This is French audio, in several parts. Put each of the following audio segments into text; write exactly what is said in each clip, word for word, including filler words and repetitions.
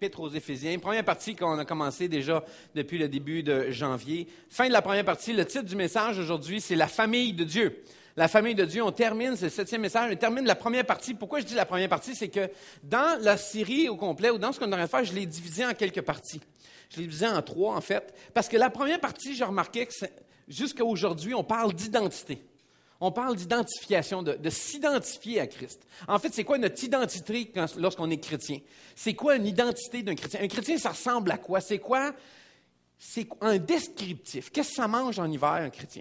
l'Épître aux Éphésiens. Première partie qu'on a commencé déjà depuis le début de janvier. Fin de la première partie, le titre du message aujourd'hui, c'est « La famille de Dieu ». La famille de Dieu, on termine, c'est le septième message, on termine la première partie. Pourquoi je dis la première partie? C'est que dans la série au complet, ou dans ce qu'on aurait fait, je l'ai divisé en quelques parties. Je l'ai divisé en trois, en fait. Parce que la première partie, j'ai remarqué que jusqu'à aujourd'hui, on parle d'identité. On parle d'identification, de, de s'identifier à Christ. En fait, c'est quoi notre identité quand, lorsqu'on est chrétien? C'est quoi une identité d'un chrétien? Un chrétien, ça ressemble à quoi? C'est quoi? C'est un descriptif. Qu'est-ce que ça mange en hiver, un chrétien?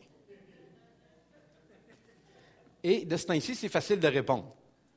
Et de ce temps-ci, c'est facile de répondre.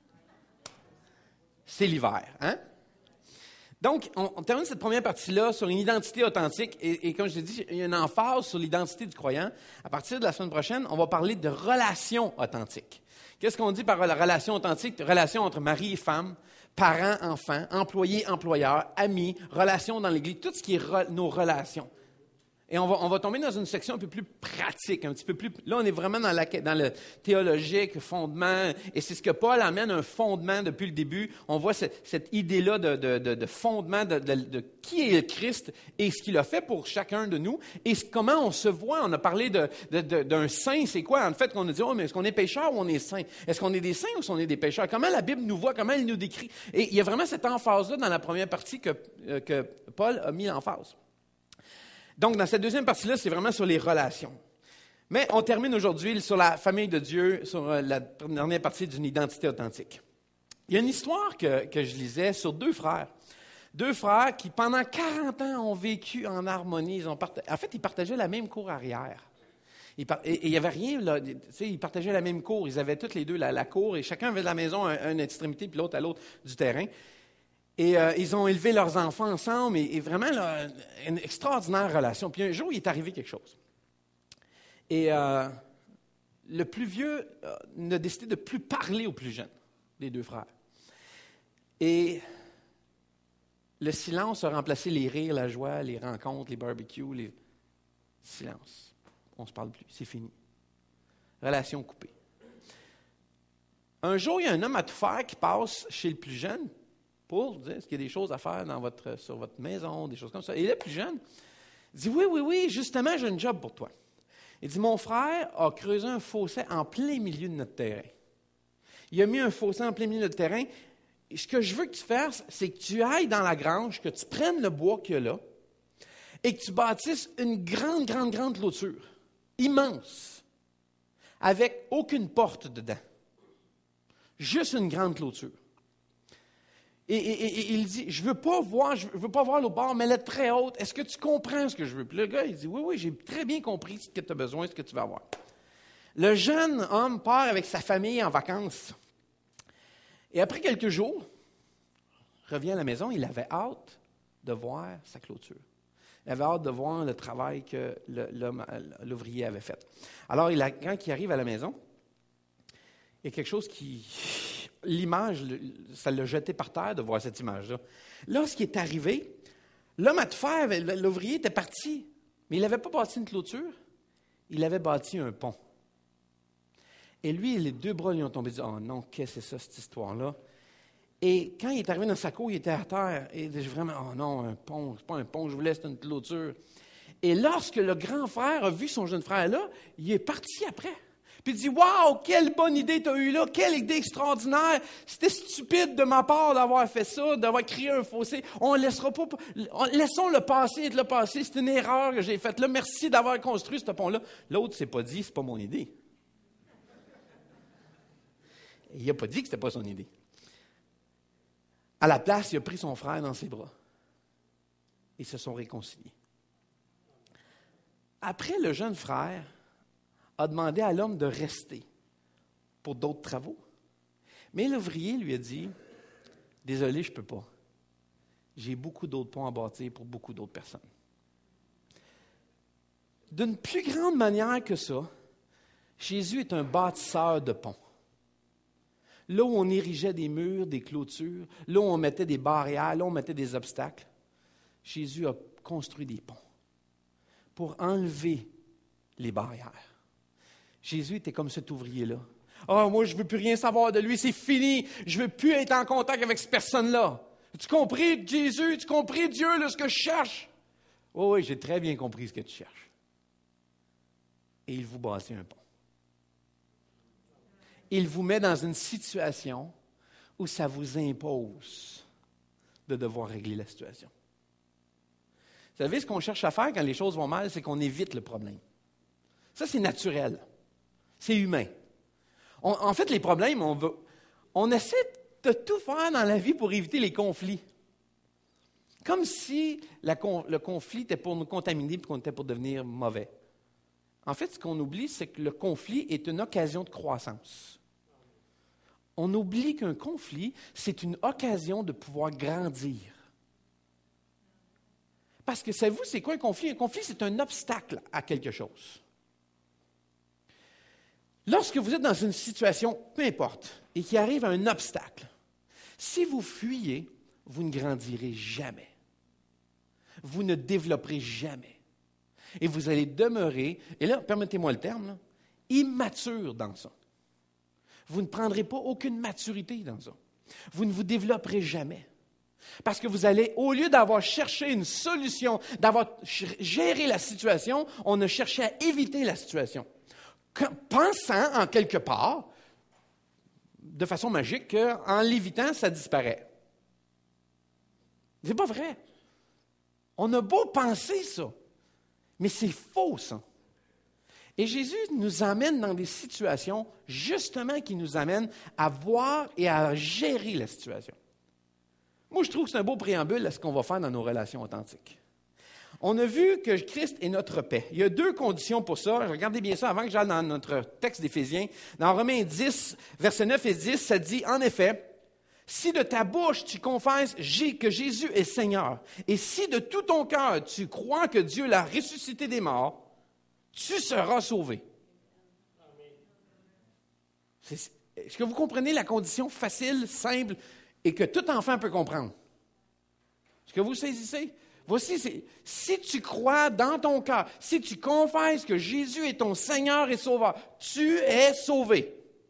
C'est l'hiver, hein? Donc, on, on termine cette première partie-là sur une identité authentique. Et, et comme je l'ai dit, il y a une emphase sur l'identité du croyant. À partir de la semaine prochaine, on va parler de relations authentiques. Qu'est-ce qu'on dit par la relation authentique? Relation entre mari et femme, parents, enfants, employés, employeurs, amis, relations dans l'Église, tout ce qui est re, nos relations. Et on va, on va tomber dans une section un peu plus pratique, un petit peu plus... Là, on est vraiment dans, la, dans le théologique, fondement, et c'est ce que Paul amène, un fondement depuis le début. On voit cette, cette idée-là de, de, de, de fondement de, de, de qui est le Christ et ce qu'il a fait pour chacun de nous, et comment on se voit. On a parlé de, de, de, d'un saint, c'est quoi? En fait, qu'on a dit, oh, mais est-ce qu'on est pécheur ou on est saint? Est-ce qu'on est des saints ou est-ce qu'on est des pécheurs? Comment la Bible nous voit, comment elle nous décrit? Et il y a vraiment cette emphase-là dans la première partie que, euh, que Paul a mis en phase. Donc, dans cette deuxième partie-là, c'est vraiment sur les relations. Mais on termine aujourd'hui sur la famille de Dieu, sur la dernière partie d'une identité authentique. Il y a une histoire que, que je lisais sur deux frères. Deux frères qui, pendant quarante ans, ont vécu en harmonie. Ils ont part... En fait, ils partageaient la même cour arrière. Ils par... Et il n'y avait rien, là. Tu sais, ils partageaient la même cour. Ils avaient toutes les deux la, la cour et chacun avait de la maison à une extrémité puis l'autre à l'autre du terrain. Et euh, ils ont élevé leurs enfants ensemble, et, et vraiment, là, une extraordinaire relation. Puis un jour, il est arrivé quelque chose. Et euh, le plus vieux euh, a décidé de ne plus parler au plus jeune, des deux frères. Et le silence a remplacé les rires, la joie, les rencontres, les barbecues, les... Silence. On ne se parle plus, c'est fini. Relation coupée. Un jour, il y a un homme à tout faire qui passe chez le plus jeune, pour dire, est-ce qu'il y a des choses à faire dans votre, sur votre maison, des choses comme ça. Et le plus jeune dit, oui, oui, oui, justement, j'ai un job pour toi. Il dit, mon frère a creusé un fossé en plein milieu de notre terrain. Il a mis un fossé en plein milieu de notre terrain. Et ce que je veux que tu fasses, c'est que tu ailles dans la grange, que tu prennes le bois qu'il y a là, et que tu bâtisses une grande, grande, grande clôture, immense, avec aucune porte dedans. Juste une grande clôture. Et, et, et, et il dit, je ne veux pas voir, je veux pas voir l'autre bord, mais elle est très haute. Est-ce que tu comprends ce que je veux? Puis le gars, il dit, oui, oui, j'ai très bien compris ce que tu as besoin, ce que tu vas avoir. Le jeune homme part avec sa famille en vacances. Et après quelques jours, revient à la maison, il avait hâte de voir sa clôture. Il avait hâte de voir le travail que le, l'homme, l'ouvrier avait fait. Alors, il a, quand il arrive à la maison, il y a quelque chose qui... L'image, ça l'a jeté par terre de voir cette image-là. Là, ce qui est arrivé, l'homme à tout faire, l'ouvrier était parti, mais il n'avait pas bâti une clôture, il avait bâti un pont. Et lui, les deux bras lui ont tombé, dit, oh non, qu'est-ce que c'est ça, cette histoire-là? Et quand il est arrivé dans sa cour, il était à terre, et il dit vraiment, oh non, un pont, c'est pas un pont, je voulais, c'est une clôture. Et lorsque le grand frère a vu son jeune frère là, il est parti après. Puis il dit, waouh, quelle bonne idée tu as eue là, quelle idée extraordinaire. C'était stupide de ma part d'avoir fait ça, d'avoir créé un fossé. On ne laissera pas, on, laissons le passé être le passé. C'est une erreur que j'ai faite là. Merci d'avoir construit ce pont-là. L'autre ne s'est pas dit, c'est pas mon idée. Il n'a pas dit que c'était pas son idée. À la place, il a pris son frère dans ses bras. Ils se sont réconciliés. Après, le jeune frère a demandé à l'homme de rester pour d'autres travaux. Mais l'ouvrier lui a dit, « Désolé, je ne peux pas. J'ai beaucoup d'autres ponts à bâtir pour beaucoup d'autres personnes. » D'une plus grande manière que ça, Jésus est un bâtisseur de ponts. Là où on érigeait des murs, des clôtures, là où on mettait des barrières, là où on mettait des obstacles, Jésus a construit des ponts pour enlever les barrières. Jésus était comme cet ouvrier-là. « Ah, oh, moi, je ne veux plus rien savoir de lui, c'est fini. Je ne veux plus être en contact avec cette personne-là. Tu compris, Jésus? Tu compris, Dieu, là, ce que je cherche? Oh, oui, j'ai très bien compris ce que tu cherches. Et il vous bâtit un pont. Il vous met dans une situation où ça vous impose de devoir régler la situation. Vous savez, ce qu'on cherche à faire quand les choses vont mal, c'est qu'on évite le problème. Ça, c'est naturel. C'est humain. On, en fait, les problèmes, on, veut, on essaie de tout faire dans la vie pour éviter les conflits. Comme si la, le conflit était pour nous contaminer et qu'on était pour devenir mauvais. En fait, ce qu'on oublie, c'est que le conflit est une occasion de croissance. On oublie qu'un conflit, c'est une occasion de pouvoir grandir. Parce que, savez-vous, c'est quoi un conflit? Un conflit, c'est un obstacle à quelque chose. Lorsque vous êtes dans une situation, peu importe, et qu'il arrive un obstacle, si vous fuyez, vous ne grandirez jamais. Vous ne développerez jamais. Et vous allez demeurer, et là, permettez-moi le terme, là, immature dans ça. Vous ne prendrez pas aucune maturité dans ça. Vous ne vous développerez jamais. Parce que vous allez, au lieu d'avoir cherché une solution, d'avoir géré la situation, on a cherché à éviter la situation. Pensant, en quelque part, de façon magique, qu'en l'évitant, ça disparaît. C'est pas vrai. On a beau penser ça, mais c'est faux, ça. Et Jésus nous amène dans des situations, justement, qui nous amènent à voir et à gérer la situation. Moi, je trouve que c'est un beau préambule à ce qu'on va faire dans nos relations authentiques. On a vu que Christ est notre paix. Il y a deux conditions pour ça. Regardez bien ça avant que j'aille dans notre texte d'Éphésiens. Dans Romains dix, versets neuf et dix, ça dit, en effet, « Si de ta bouche tu confesses que Jésus est Seigneur, et si de tout ton cœur tu crois que Dieu l'a ressuscité des morts, tu seras sauvé. » Est-ce que vous comprenez la condition facile, simple, et que tout enfant peut comprendre? Est-ce que vous saisissez? Voici, c'est, si tu crois dans ton cœur, si tu confesses que Jésus est ton Seigneur et Sauveur, tu es sauvé.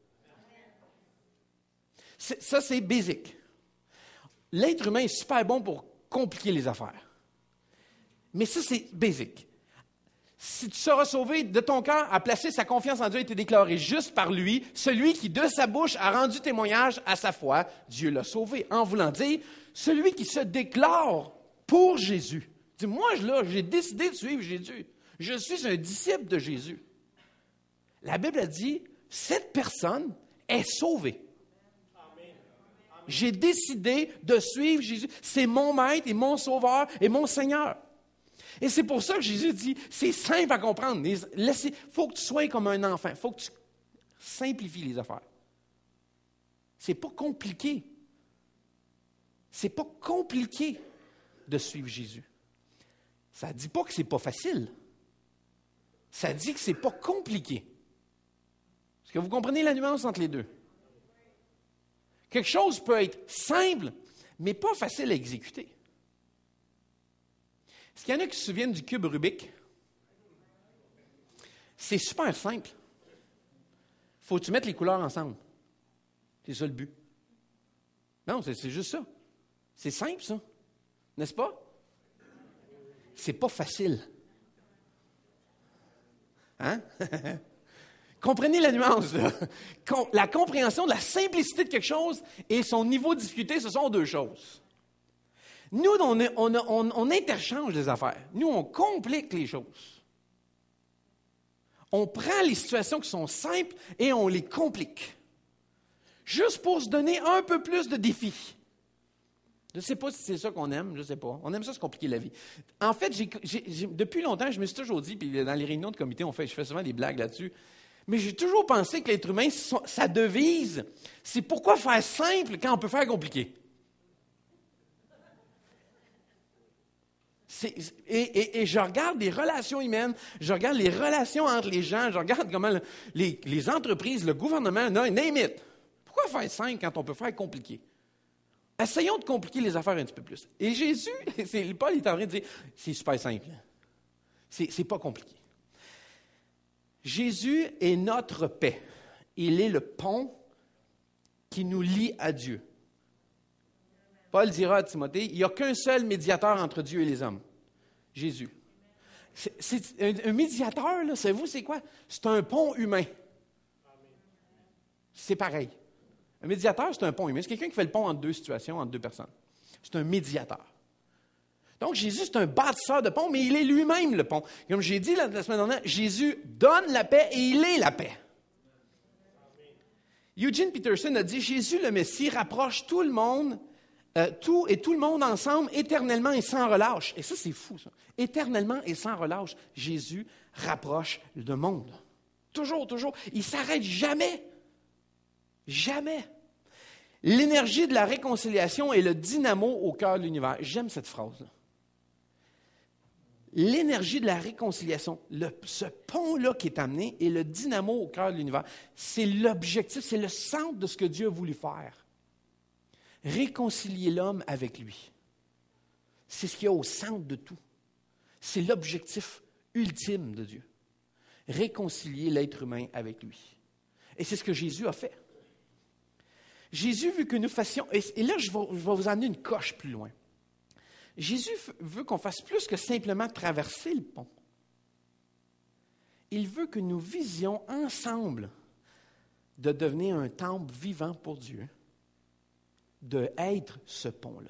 C'est, ça, c'est basique. L'être humain est super bon pour compliquer les affaires. Mais ça, c'est basique. Si tu seras sauvé de ton cœur, à placer sa confiance en Dieu et été déclaré juste par lui, celui qui de sa bouche a rendu témoignage à sa foi, Dieu l'a sauvé. En voulant dire, celui qui se déclare pour Jésus. Dis, moi, là, j'ai décidé de suivre Jésus. Je suis un disciple de Jésus. La Bible a dit, cette personne est sauvée. J'ai décidé de suivre Jésus. C'est mon maître et mon sauveur et mon Seigneur. Et c'est pour ça que Jésus dit, c'est simple à comprendre. Il faut que tu sois comme un enfant. Il faut que tu simplifies les affaires. C'est pas compliqué. C'est pas compliqué de suivre Jésus. Ça ne dit pas que c'est pas facile. Ça dit que c'est pas compliqué. Est-ce que vous comprenez la nuance entre les deux? Quelque chose peut être simple, mais pas facile à exécuter. Est-ce qu'il y en a qui se souviennent du cube Rubik? C'est super simple. Il faut que tu mettes les couleurs ensemble. C'est ça le but. Non, c'est, c'est juste ça. C'est simple, ça. N'est-ce pas? C'est pas facile. Hein? Comprenez la nuance, là. La compréhension de la simplicité de quelque chose et son niveau de difficulté, ce sont deux choses. Nous, on, est, on, on, on interchange les affaires. Nous, on complique les choses. On prend les situations qui sont simples et on les complique. Juste pour se donner un peu plus de défis. Je ne sais pas si c'est ça qu'on aime, je ne sais pas. On aime ça se compliquer la vie. En fait, j'ai, j'ai, j'ai, depuis longtemps, je me suis toujours dit, puis dans les réunions de comité, on fait, je fais souvent des blagues là-dessus, mais j'ai toujours pensé que l'être humain, sa devise, c'est pourquoi faire simple quand on peut faire compliqué. C'est, et, et, et je regarde les relations humaines, je regarde les relations entre les gens, je regarde comment le, les, les entreprises, le gouvernement, non, name it. Pourquoi faire simple quand on peut faire compliqué? Essayons de compliquer les affaires un petit peu plus. Et Jésus, c'est, Paul est en train de dire, c'est super simple. C'est, c'est pas compliqué. Jésus est notre paix. Il est le pont qui nous lie à Dieu. Paul dira à Timothée, il n'y a qu'un seul médiateur entre Dieu et les hommes, Jésus. C'est, c'est un, un médiateur, là, savez-vous, c'est quoi? C'est un pont humain. C'est pareil. Un médiateur, c'est un pont humain. C'est quelqu'un qui fait le pont entre deux situations, entre deux personnes. C'est un médiateur. Donc, Jésus, c'est un bâtisseur de pont, mais il est lui-même le pont. Comme j'ai dit la, la semaine dernière, Jésus donne la paix et il est la paix. Eugene Peterson a dit, Jésus, le Messie, rapproche tout le monde, euh, tout et tout le monde ensemble, éternellement et sans relâche. Et ça, c'est fou, ça. Éternellement et sans relâche, Jésus rapproche le monde. Toujours, toujours. Il ne s'arrête jamais. Jamais. L'énergie de la réconciliation est le dynamo au cœur de l'univers. J'aime cette phrase-là. L'énergie de la réconciliation, le, ce pont-là qui est amené, est le dynamo au cœur de l'univers. C'est l'objectif, c'est le centre de ce que Dieu a voulu faire. Réconcilier l'homme avec lui. C'est ce qu'il y a au centre de tout. C'est l'objectif ultime de Dieu. Réconcilier l'être humain avec lui. Et c'est ce que Jésus a fait. Jésus veut que nous fassions, et là je vais, je vais vous amener une coche plus loin. Jésus veut qu'on fasse plus que simplement traverser le pont. Il veut que nous visions ensemble de devenir un temple vivant pour Dieu, d'être ce pont-là.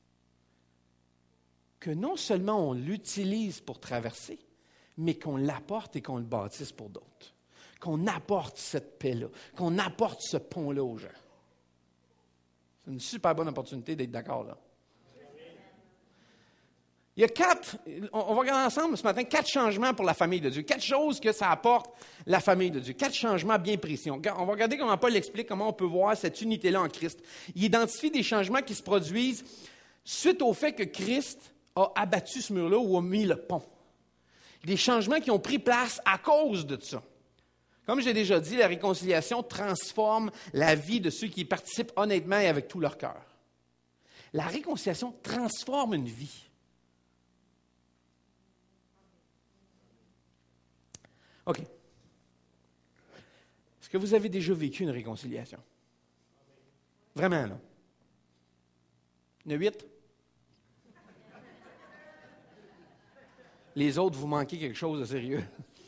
Que non seulement on l'utilise pour traverser, mais qu'on l'apporte et qu'on le bâtisse pour d'autres. Qu'on apporte cette paix-là, qu'on apporte ce pont-là aux gens. C'est une super bonne opportunité d'être d'accord là. Il y a quatre, on va regarder ensemble ce matin, quatre changements pour la famille de Dieu. Quatre choses que ça apporte la famille de Dieu. Quatre changements bien précis. On va regarder comment Paul explique, comment on peut voir cette unité-là en Christ. Il identifie des changements qui se produisent suite au fait que Christ a abattu ce mur-là ou a mis le pont. Des changements qui ont pris place à cause de ça. Comme j'ai déjà dit, la réconciliation transforme la vie de ceux qui y participent honnêtement et avec tout leur cœur. La réconciliation transforme une vie. OK. Est-ce que vous avez déjà vécu une réconciliation? Vraiment, là? Il y en a huit? Les autres, vous manquez quelque chose de sérieux.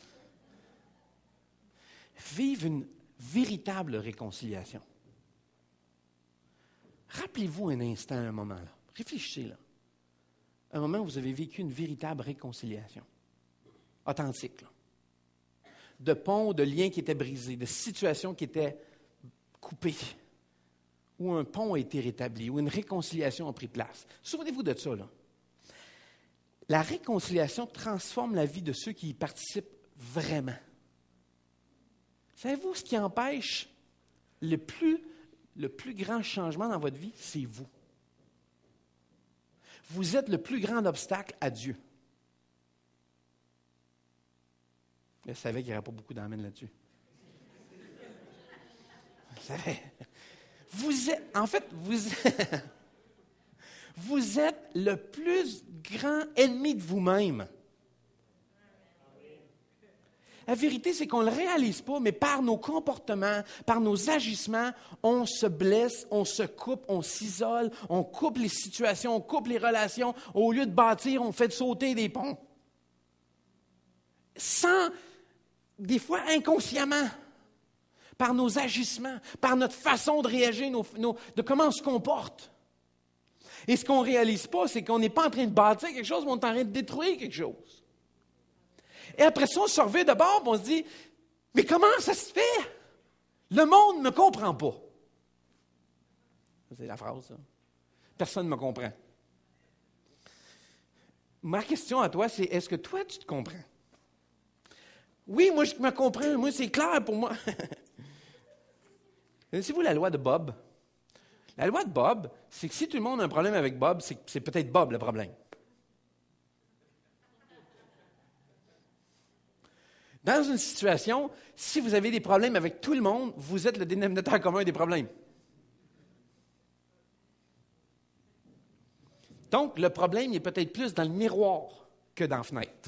Vive une véritable réconciliation. Rappelez-vous un instant, un moment, là. Réfléchissez, là. Un moment où vous avez vécu une véritable réconciliation. Authentique, là. De ponts, de liens qui étaient brisés, de situations qui étaient coupées, où un pont a été rétabli, où une réconciliation a pris place. Souvenez-vous de ça, là. La réconciliation transforme la vie de ceux qui y participent vraiment. Savez-vous ce qui empêche le plus, le plus grand changement dans votre vie? C'est vous. Vous êtes le plus grand obstacle à Dieu. Je savais qu'il n'y aurait pas beaucoup d'amène là-dessus. Je savais. Vous êtes, en fait, vous êtes, vous êtes le plus grand ennemi de vous-même. La vérité, c'est qu'on ne le réalise pas, mais par nos comportements, par nos agissements, on se blesse, on se coupe, on s'isole, on coupe les situations, on coupe les relations. Au lieu de bâtir, on fait sauter des ponts. Sans, des fois inconsciemment, par nos agissements, par notre façon de réagir, nos, nos, de comment on se comporte. Et ce qu'on ne réalise pas, c'est qu'on n'est pas en train de bâtir quelque chose, mais on est en train de détruire quelque chose. Et après ça, on se revient de bord, on se dit, mais comment ça se fait? Le monde ne me comprend pas. C'est la phrase, ça. Personne ne me comprend. Ma question à toi, c'est, est-ce que toi, tu te comprends? Oui, moi, je me comprends. Moi, c'est clair pour moi. Connaissez-vous la loi de Bob? La loi de Bob, c'est que si tout le monde a un problème avec Bob, c'est, c'est peut-être Bob le problème. Dans une situation, si vous avez des problèmes avec tout le monde, vous êtes le dénominateur commun des problèmes. Donc, le problème est peut-être plus dans le miroir que dans la fenêtre.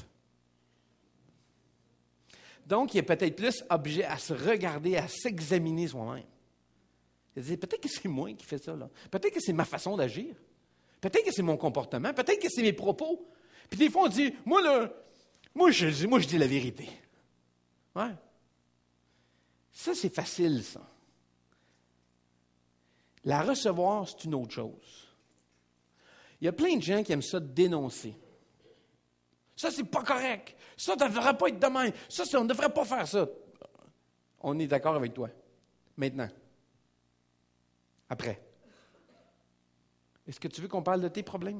Donc, il est peut-être plus obligé à se regarder, à s'examiner soi-même. Il dit, peut-être que c'est moi qui fais ça, là. Peut-être que c'est ma façon d'agir. Peut-être que c'est mon comportement. Peut-être que c'est mes propos. Puis des fois, on dit, moi, là, moi, je, moi, je dis la vérité. Ouais. Ça, c'est facile, ça. La recevoir, c'est une autre chose. Il y a plein de gens qui aiment ça dénoncer. Ça, c'est pas correct. Ça, ça ne devrait pas être de même. Ça, ça on ne devrait pas faire ça. On est d'accord avec toi. Maintenant. Après. Est-ce que tu veux qu'on parle de tes problèmes?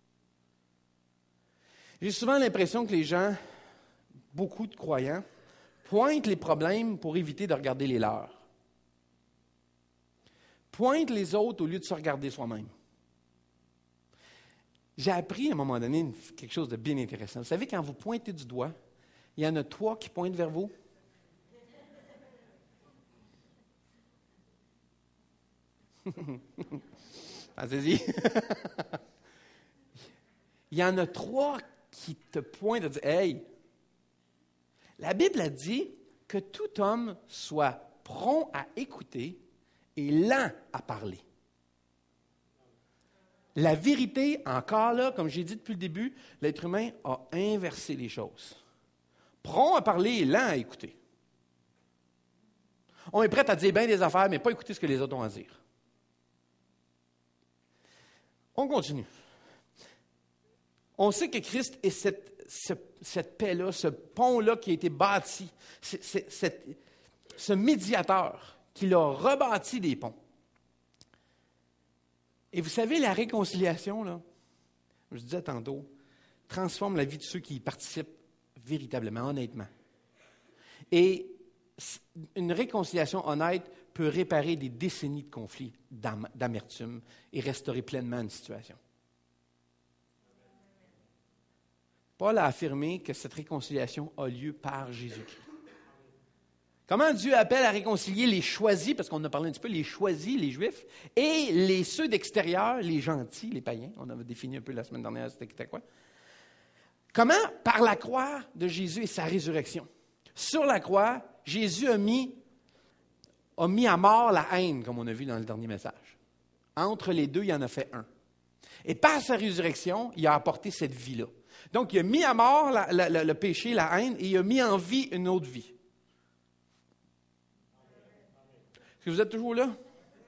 J'ai souvent l'impression que les gens, beaucoup de croyants, pointent les problèmes pour éviter de regarder les leurs. Pointent les autres au lieu de se regarder soi-même. J'ai appris à un moment donné quelque chose de bien intéressant. Vous savez, quand vous pointez du doigt, il y en a trois qui pointent vers vous. Pensez-y. Il y en a trois qui te pointent et disent « Hey, la Bible a dit que tout homme soit prompt à écouter et lent à parler. » La vérité, encore là, comme j'ai dit depuis le début, l'être humain a inversé les choses. Prompt à parler et lent à écouter. On est prêt à dire bien des affaires, mais pas écouter ce que les autres ont à dire. On continue. On sait que Christ est cette, ce, cette paix-là, ce pont-là qui a été bâti, c'est, c'est, cette, ce médiateur qui l'a rebâti des ponts. Et vous savez, la réconciliation, là, je disais tantôt, transforme la vie de ceux qui y participent véritablement, honnêtement. Et une réconciliation honnête peut réparer des décennies de conflits, d'am- d'amertume et restaurer pleinement une situation. Paul a affirmé que cette réconciliation a lieu par Jésus-Christ. Comment Dieu appelle à réconcilier les choisis, parce qu'on a parlé un petit peu, les choisis, les Juifs, et les ceux d'extérieur, les gentils, les païens. On avait défini un peu la semaine dernière, c'était quoi? Comment? Par la croix de Jésus et sa résurrection. Sur la croix, Jésus a mis, a mis à mort la haine, comme on a vu dans le dernier message. Entre les deux, il en a fait un. Et par sa résurrection, il a apporté cette vie-là. Donc, il a mis à mort la, la, la, le péché, la haine, et il a mis en vie une autre vie. Est-ce que vous êtes toujours là?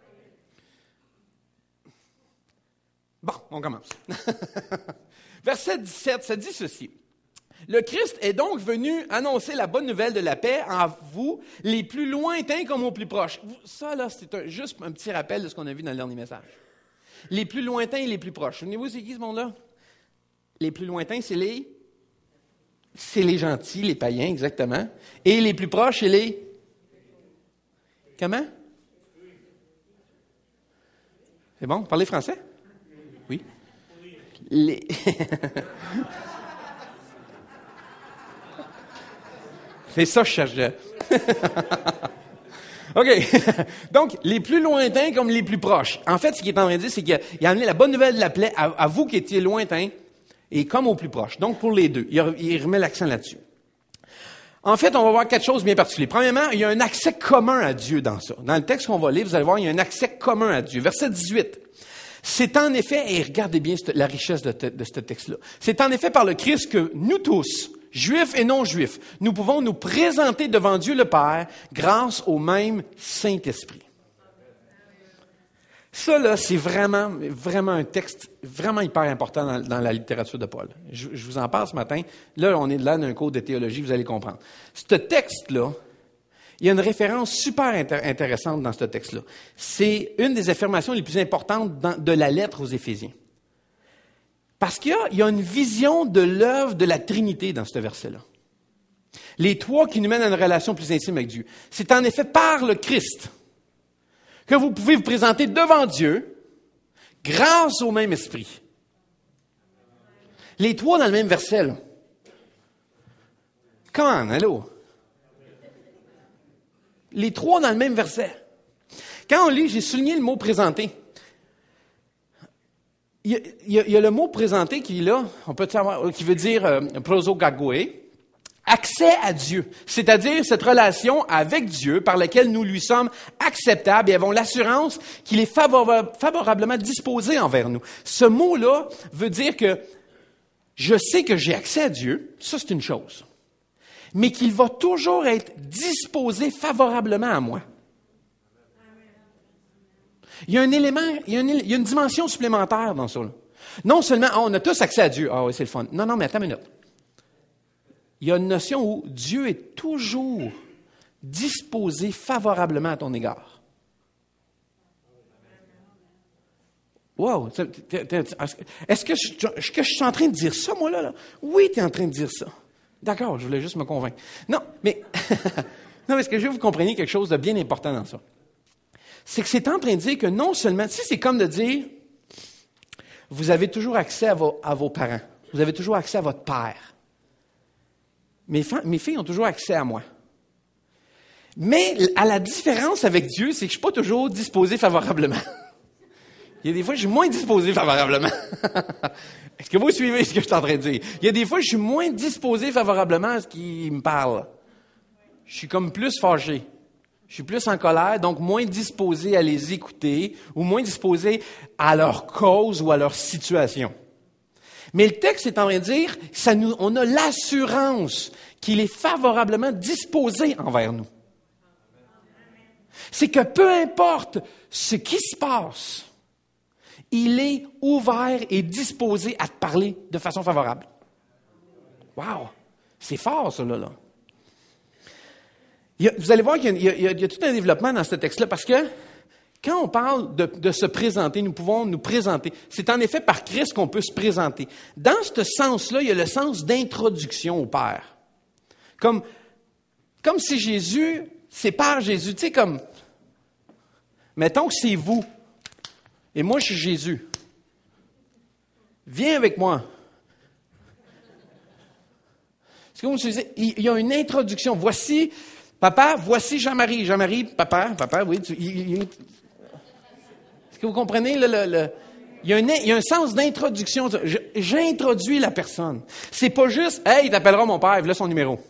Bon, on commence. Verset dix-sept, ça dit ceci. Le Christ est donc venu annoncer la bonne nouvelle de la paix en vous, les plus lointains comme aux plus proches. Ça, là, c'est un, juste un petit rappel de ce qu'on a vu dans le dernier message. Les plus lointains et les plus proches. Souvenez-vous, c'est qui ce monde-là? Les plus lointains, c'est les... C'est les gentils, les païens, exactement. Et les plus proches, c'est les... Comment? C'est bon? Vous parlez français? Oui. Les... C'est ça que je cherchais. OK. Donc, les plus lointains comme les plus proches. En fait, ce qu'il est en train de dire, c'est qu'il a, il a amené la bonne nouvelle de la paix à, à vous qui étiez lointains et comme aux plus proches. Donc, pour les deux. Il, il remet l'accent là-dessus. En fait, on va voir quelque chose de bien particulier. Premièrement, il y a un accès commun à Dieu dans ça. Dans le texte qu'on va lire, vous allez voir, il y a un accès commun à Dieu. Verset dix-huit. C'est en effet, et regardez bien la richesse de, de ce texte-là, c'est en effet par le Christ que nous tous, Juifs et non-juifs, nous pouvons nous présenter devant Dieu le Père grâce au même Saint-Esprit. Ça, là, c'est vraiment, vraiment un texte vraiment hyper important dans, dans la littérature de Paul. Je, je vous en parle ce matin. Là, on est là d'un cours de théologie, vous allez comprendre. Ce texte-là, il y a une référence super intér- intéressante dans ce texte-là. C'est une des affirmations les plus importantes dans, de la lettre aux Éphésiens. Parce qu'il y a, il y a une vision de l'œuvre de la Trinité dans ce verset-là. Les trois qui nous mènent à une relation plus intime avec Dieu. C'est en effet par le Christ que vous pouvez vous présenter devant Dieu grâce au même esprit. Les trois dans le même verset, là. Comment, allô? Les trois dans le même verset. Quand on lit, j'ai souligné le mot « présenter ». Il y, a, il, y a, il y a le mot « présenter » qui est là, on peut savoir, qui veut dire euh, « prosogagoé ». accès à Dieu, c'est-à-dire cette relation avec Dieu par laquelle nous lui sommes acceptables et avons l'assurance qu'il est favora- favorablement disposé envers nous. Ce mot-là veut dire que je sais que j'ai accès à Dieu, ça c'est une chose, mais qu'il va toujours être disposé favorablement à moi. Il y a un élément, il y a une, il y a une dimension supplémentaire dans ça. Là. Non seulement, oh, on a tous accès à Dieu, ah oui, c'est le fun. Non, non, mais attends une minute. Il y a une notion où Dieu est toujours disposé favorablement à ton égard. Wow! Est-ce que je, est-ce que je suis en train de dire ça, moi, là? là? Oui, tu es en train de dire ça. D'accord, je voulais juste me convaincre. Non, mais, non, mais ce que je veux que vous compreniez quelque chose de bien important dans ça. C'est que c'est en train de dire que non seulement, tu sais, c'est comme de dire, vous avez toujours accès à vos, à vos parents. Vous avez toujours accès à votre père. Mes, fa- mes filles ont toujours accès à moi. Mais à la différence avec Dieu, c'est que je ne suis pas toujours disposé favorablement. Il y a des fois, je suis moins disposé favorablement. Est-ce que vous suivez ce que je suis en train de dire? Il y a des fois, je suis moins disposé favorablement à ce qu'ils me parlent. Je suis comme plus fâché. Je suis plus en colère, donc moins disposé à les écouter ou moins disposé à leur cause ou à leur situation. Mais le texte est en train de dire, ça nous, on a l'assurance qu'il est favorablement disposé envers nous. C'est que peu importe ce qui se passe, il est ouvert et disposé à te parler de façon favorable. Wow! C'est fort, ça, là. là. Il y a, vous allez voir qu'il y a, il y a, il y a tout un développement dans ce texte-là, parce que quand on parle de, de se présenter, nous pouvons nous présenter. C'est en effet par Christ qu'on peut se présenter. Dans ce sens-là, il y a le sens d'introduction au Père. Comme, comme si Jésus, c'est par Jésus. Tu sais, comme, mettons que c'est vous, et moi je suis Jésus. Viens avec moi. C'est comme si il y a une introduction. Voici, papa, voici Jean-Marie. Jean-Marie, papa, papa, oui. Tu, il, il, est-ce que vous comprenez? Le, le, le, il, y a un, il y a un sens d'introduction. Je, j'introduis la personne. C'est pas juste, hey, il t'appellera mon père, voilà son numéro.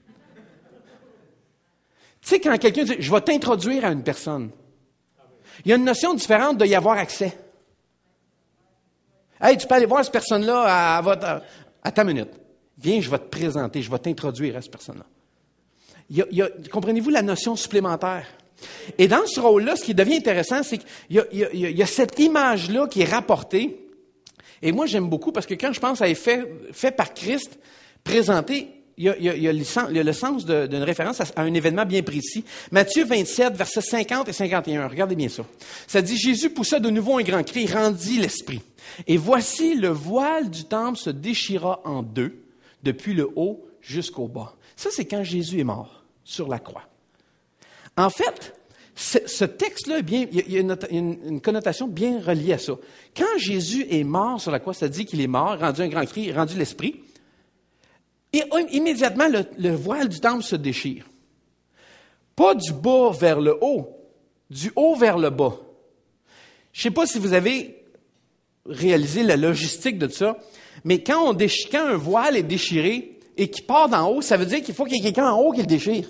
Tu sais, quand quelqu'un dit, je vais t'introduire à une personne, il y a une notion différente de y avoir accès. Hey, tu peux aller voir cette personne-là à, à votre... À, à ta minute. Viens, je vais te présenter, je vais t'introduire à cette personne-là. Il y a, il y a, comprenez-vous la notion supplémentaire? Et dans ce rôle-là, ce qui devient intéressant, c'est qu'il y a, il y a, il y a cette image-là qui est rapportée. Et moi, j'aime beaucoup parce que quand je pense à effet fait par Christ, présenté, il y a, il y a, il y a, le, sens, il y a le sens de, d'une référence à, à un événement bien précis. Matthieu vingt-sept, versets cinquante et cinquante et un. Regardez bien ça. Ça dit, Jésus poussa de nouveau un grand cri, rendit l'esprit. Et voici, le voile du temple se déchira en deux, depuis le haut jusqu'au bas. Ça, c'est quand Jésus est mort sur la croix. En fait, ce, ce texte-là, est bien, il y a une, une, une connotation bien reliée à ça. Quand Jésus est mort sur la croix, ça dit qu'il est mort, rendu un grand cri, rendu l'esprit. Et immédiatement, le, le voile du temple se déchire. Pas du bas vers le haut, du haut vers le bas. Je ne sais pas si vous avez réalisé la logistique de ça, mais quand, on déchire, quand un voile est déchiré et qu'il part d'en haut, ça veut dire qu'il faut qu'il y ait quelqu'un en haut qui le déchire.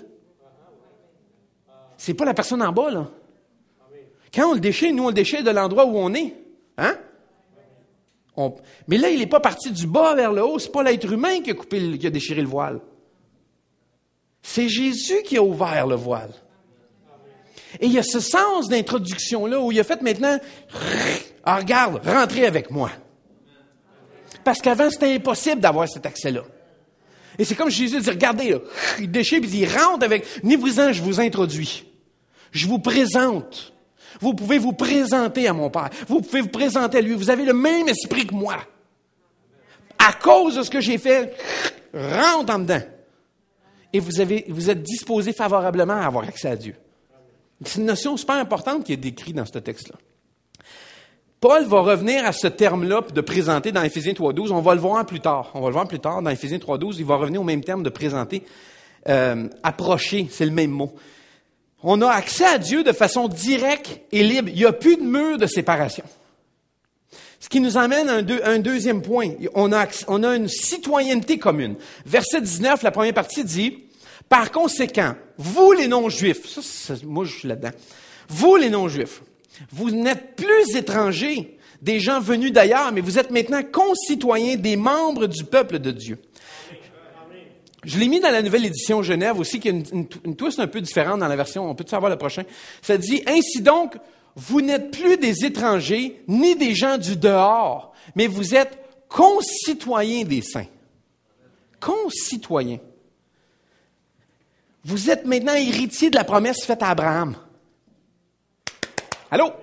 C'est pas la personne en bas, là. Quand on le déchire, nous, on le déchire de l'endroit où on est. Hein? On... Mais là, il n'est pas parti du bas vers le haut. C'est pas l'être humain qui a, coupé le... qui a déchiré le voile. C'est Jésus qui a ouvert le voile. Et il y a ce sens d'introduction-là où il a fait maintenant, ah, regarde, rentrez avec moi. Parce qu'avant, c'était impossible d'avoir cet accès-là. Et c'est comme Jésus dit, regardez, là, il déchire, puis il rentre avec, venez-vous-en, je vous introduis. Je vous présente. Vous pouvez vous présenter à mon Père. Vous pouvez vous présenter à lui. Vous avez le même esprit que moi. À cause de ce que j'ai fait, rentre en dedans. Et vous, avez, vous êtes disposé favorablement à avoir accès à Dieu. C'est une notion super importante qui est décrite dans ce texte-là. Paul va revenir à ce terme-là de présenter dans Éphésiens trois douze. On va le voir plus tard. On va le voir plus tard dans Éphésiens trois douze. Il va revenir au même terme de présenter. Euh, approcher, c'est le même mot. On a accès à Dieu de façon directe et libre. Il n'y a plus de mur de séparation. Ce qui nous amène à un, deux, un deuxième point. On a, on a une citoyenneté commune. Verset dix-neuf, la première partie dit, « Par conséquent, vous les non-juifs, » ça, ça, moi je suis là-dedans, « Vous les non-juifs, vous n'êtes plus étrangers, des gens venus d'ailleurs, mais vous êtes maintenant concitoyens des membres du peuple de Dieu. » Je l'ai mis dans la nouvelle édition Genève aussi, qui a une, une, une twist un peu différente dans la version, on peut savoir le prochain. Ça dit, « Ainsi donc, vous n'êtes plus des étrangers, ni des gens du dehors, mais vous êtes concitoyens des saints. » Concitoyens. Vous êtes maintenant héritiers de la promesse faite à Abraham. Allô?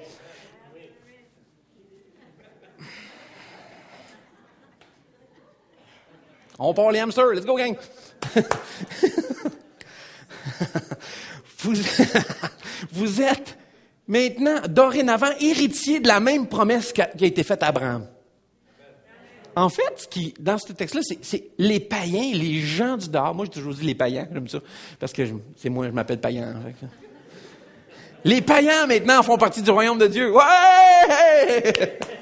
On part les hamsters. Let's go, gang! vous, vous êtes maintenant, dorénavant, héritiers de la même promesse qui a, qui a été faite à Abraham. En fait, ce qui, dans ce texte-là, c'est, c'est les païens, les gens du dehors. Moi, j'ai toujours dit les païens, j'aime ça, parce que je, c'est moi, je m'appelle païen. En fait. Les païens, maintenant, font partie du royaume de Dieu. Ouais!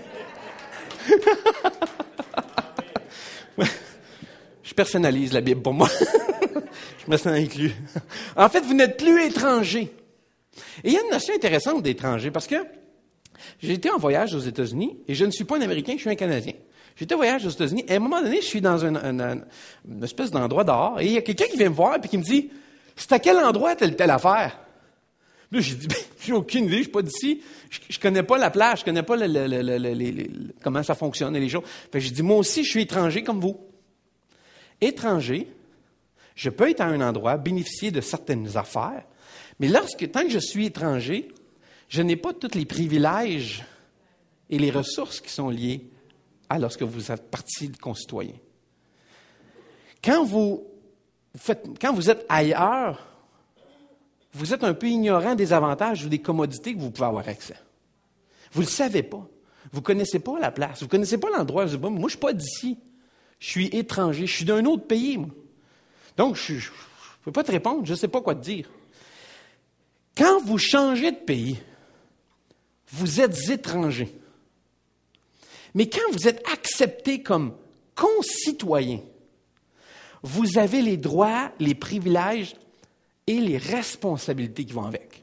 Je personnalise la Bible pour moi. Je me sens inclus. En fait, vous n'êtes plus étrangers. Et il y a une notion intéressante d'étranger, parce que j'ai été en voyage aux États-Unis, et je ne suis pas un Américain, je suis un Canadien. J'étais en voyage aux États-Unis, et à un moment donné, je suis dans une, une, une espèce d'endroit dehors, et il y a quelqu'un qui vient me voir, et qui me dit, « C'est à quel endroit telle telle affaire? » Là, j'ai dit, ben, j'ai aucune idée, je suis pas d'ici, je, je connais pas la plage, je connais pas le, le, le, le, le, le, le, comment ça fonctionne et les choses. Fait que j'ai dit, moi aussi, je suis étranger comme vous. Étranger, je peux être à un endroit, bénéficier de certaines affaires, mais lorsque, tant que je suis étranger, je n'ai pas tous les privilèges et les ressources qui sont liées à lorsque vous êtes partie de concitoyens. Quand vous, faites, quand vous êtes ailleurs, vous êtes un peu ignorant des avantages ou des commodités que vous pouvez avoir accès. Vous ne le savez pas. Vous ne connaissez pas la place. Vous ne connaissez pas l'endroit. Vous dites, moi, je ne suis pas d'ici. Je suis étranger. Je suis d'un autre pays, moi. Donc, je ne peux pas te répondre. Je ne sais pas quoi te dire. Quand vous changez de pays, vous êtes étranger. Mais quand vous êtes accepté comme concitoyen, vous avez les droits, les privilèges et les responsabilités qui vont avec.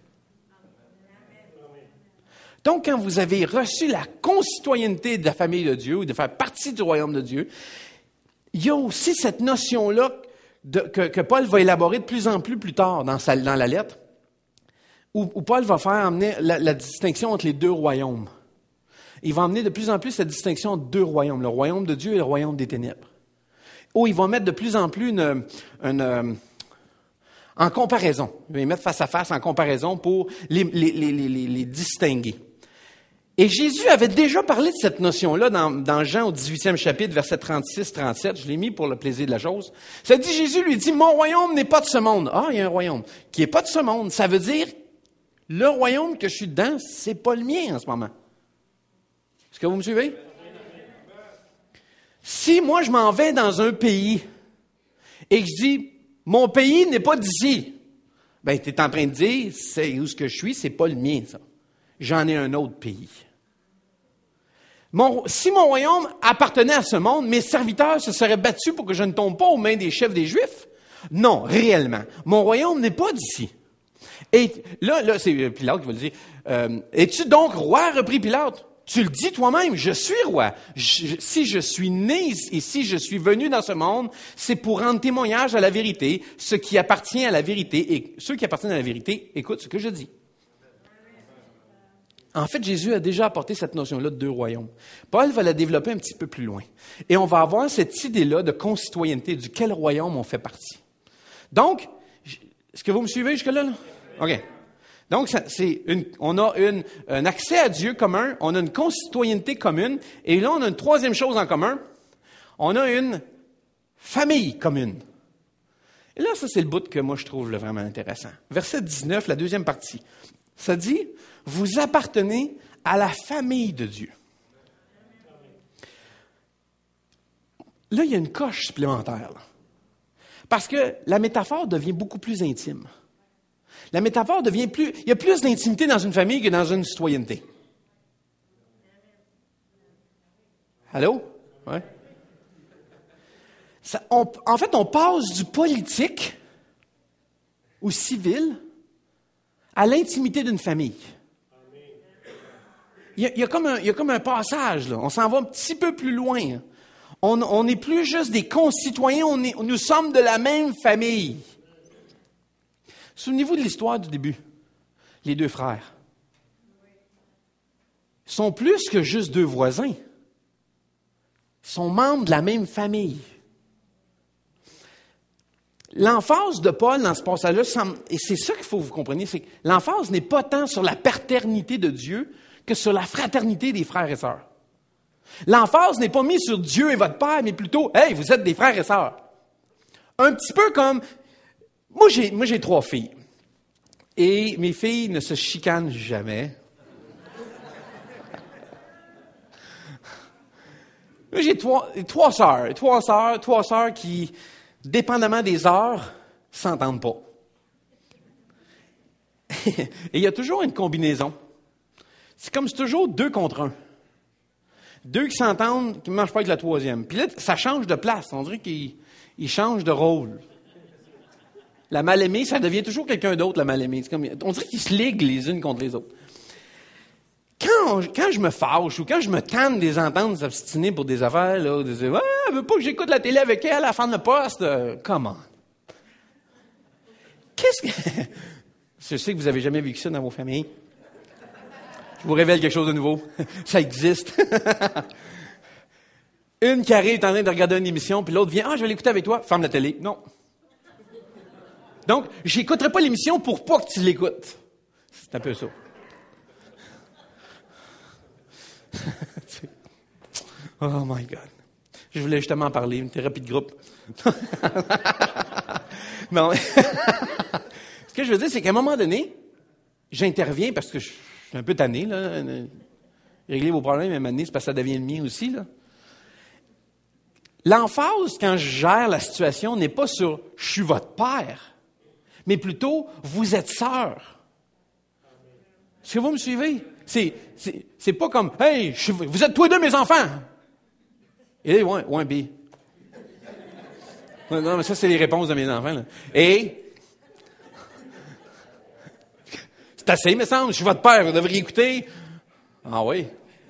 Donc, quand vous avez reçu la concitoyenneté de la famille de Dieu ou de faire partie du royaume de Dieu, il y a aussi cette notion-là de, que, que Paul va élaborer de plus en plus plus tard dans, sa, dans la lettre, où, où Paul va faire amener la, la distinction entre les deux royaumes. Il va amener de plus en plus cette distinction entre deux royaumes, le royaume de Dieu et le royaume des ténèbres. Où il va mettre de plus en plus une... une en comparaison. Il va les mettre face à face en comparaison pour les, les, les, les, les distinguer. Et Jésus avait déjà parlé de cette notion-là dans, dans Jean au dix-huitième chapitre, versets trente-six trente-sept. Je l'ai mis pour le plaisir de la chose. Ça dit, Jésus lui dit, « Mon royaume n'est pas de ce monde. » Ah, il y a un royaume qui n'est pas de ce monde. Ça veut dire, le royaume que je suis dedans, c'est pas le mien en ce moment. Est-ce que vous me suivez? Si moi, je m'en vais dans un pays et que je dis, mon pays n'est pas d'ici. Ben, tu es en train de dire, c'est où ce que je suis, c'est pas le mien, ça. J'en ai un autre pays. Mon, si mon royaume appartenait à ce monde, mes serviteurs se seraient battus pour que je ne tombe pas aux mains des chefs des Juifs? Non, réellement. Mon royaume n'est pas d'ici. Et là, là c'est Pilate qui va le dire. Euh, Es-tu donc roi, reprit Pilate? Tu le dis toi-même, je suis roi. Je, si je suis né et si je suis venu dans ce monde, c'est pour rendre témoignage à la vérité, ce qui appartient à la vérité. Et ceux qui appartiennent à la vérité, écoute ce que je dis. En fait, Jésus a déjà apporté cette notion-là de deux royaumes. Paul va la développer un petit peu plus loin. Et on va avoir cette idée-là de concitoyenneté, du quel royaume on fait partie. Donc, est-ce que vous me suivez jusque-là? Là? OK. Donc, c'est une, on a une, un accès à Dieu commun, on a une concitoyenneté commune, et là, on a une troisième chose en commun, on a une famille commune. Et là, ça, c'est le bout que moi, je trouve là, vraiment intéressant. Verset dix-neuf, la deuxième partie. Ça dit, « Vous appartenez à la famille de Dieu. » Là, il y a une coche supplémentaire. Là. Parce que la métaphore devient beaucoup plus intime. La métaphore devient plus... Il y a plus d'intimité dans une famille que dans une citoyenneté. Allô? Ouais. Ça, on, en fait, on passe du politique au civil à l'intimité d'une famille. Il y a, il y a, comme, un, il y a comme un passage, là. On s'en va un petit peu plus loin. On n'est plus juste des concitoyens, on est, nous sommes de la même famille. Souvenez-vous de l'histoire du début. Les deux frères. Ils sont plus que juste deux voisins. Ils sont membres de la même famille. L'emphase de Paul dans ce passage-là, et c'est ça qu'il faut que vous compreniez, c'est que l'emphase n'est pas tant sur la paternité de Dieu que sur la fraternité des frères et sœurs. L'emphase n'est pas mise sur Dieu et votre Père, mais plutôt, hey, vous êtes des frères et sœurs. Un petit peu comme, moi j'ai, moi j'ai trois filles. Et mes filles ne se chicanent jamais. Moi j'ai trois, trois sœurs, trois sœurs, trois sœurs qui, dépendamment des heures, s'entendent pas. Et il y a toujours une combinaison. C'est comme c'est toujours deux contre un. Deux qui s'entendent, qui ne marchent pas avec la troisième. Puis là, ça change de place. On dirait qu'ils ils changent de rôle. La mal-aimée, ça devient toujours quelqu'un d'autre, la mal-aimée. C'est comme, on dirait qu'ils se liguent les unes contre les autres. Quand, quand je me fâche ou quand je me tente des entendre s'obstiner pour des affaires, là, de dire, ah, elle veut pas que j'écoute la télé avec elle à la fin de poste. Euh, comment? Qu'est-ce que... Je sais que vous n'avez jamais vécu ça dans vos familles. Je vous révèle quelque chose de nouveau. Ça existe. Une qui arrive, est en train de regarder une émission, puis l'autre vient, ah, je vais l'écouter avec toi. Ferme la télé. Non. Donc, j'écouterai pas l'émission pour pas que tu l'écoutes. C'est un peu ça. Oh my God. Je voulais justement en parler, une thérapie de groupe. Non. Ce que je veux dire, c'est qu'à un moment donné, j'interviens parce que je suis un peu tanné, là. Régler vos problèmes, à un moment donné, c'est parce que ça devient le mien aussi, là. L'emphase, quand je gère la situation, n'est pas sur « je suis votre père », mais plutôt « vous êtes sœur ». Est-ce que vous me suivez? C'est, c'est, c'est pas comme « hey, je, vous êtes tous les deux mes enfants ». Et ouais, ouais, B. Non, mais ça, c'est les réponses de mes enfants, là. Et... c'est assez, il me semble. Je suis votre père, vous devriez écouter. Ah oui.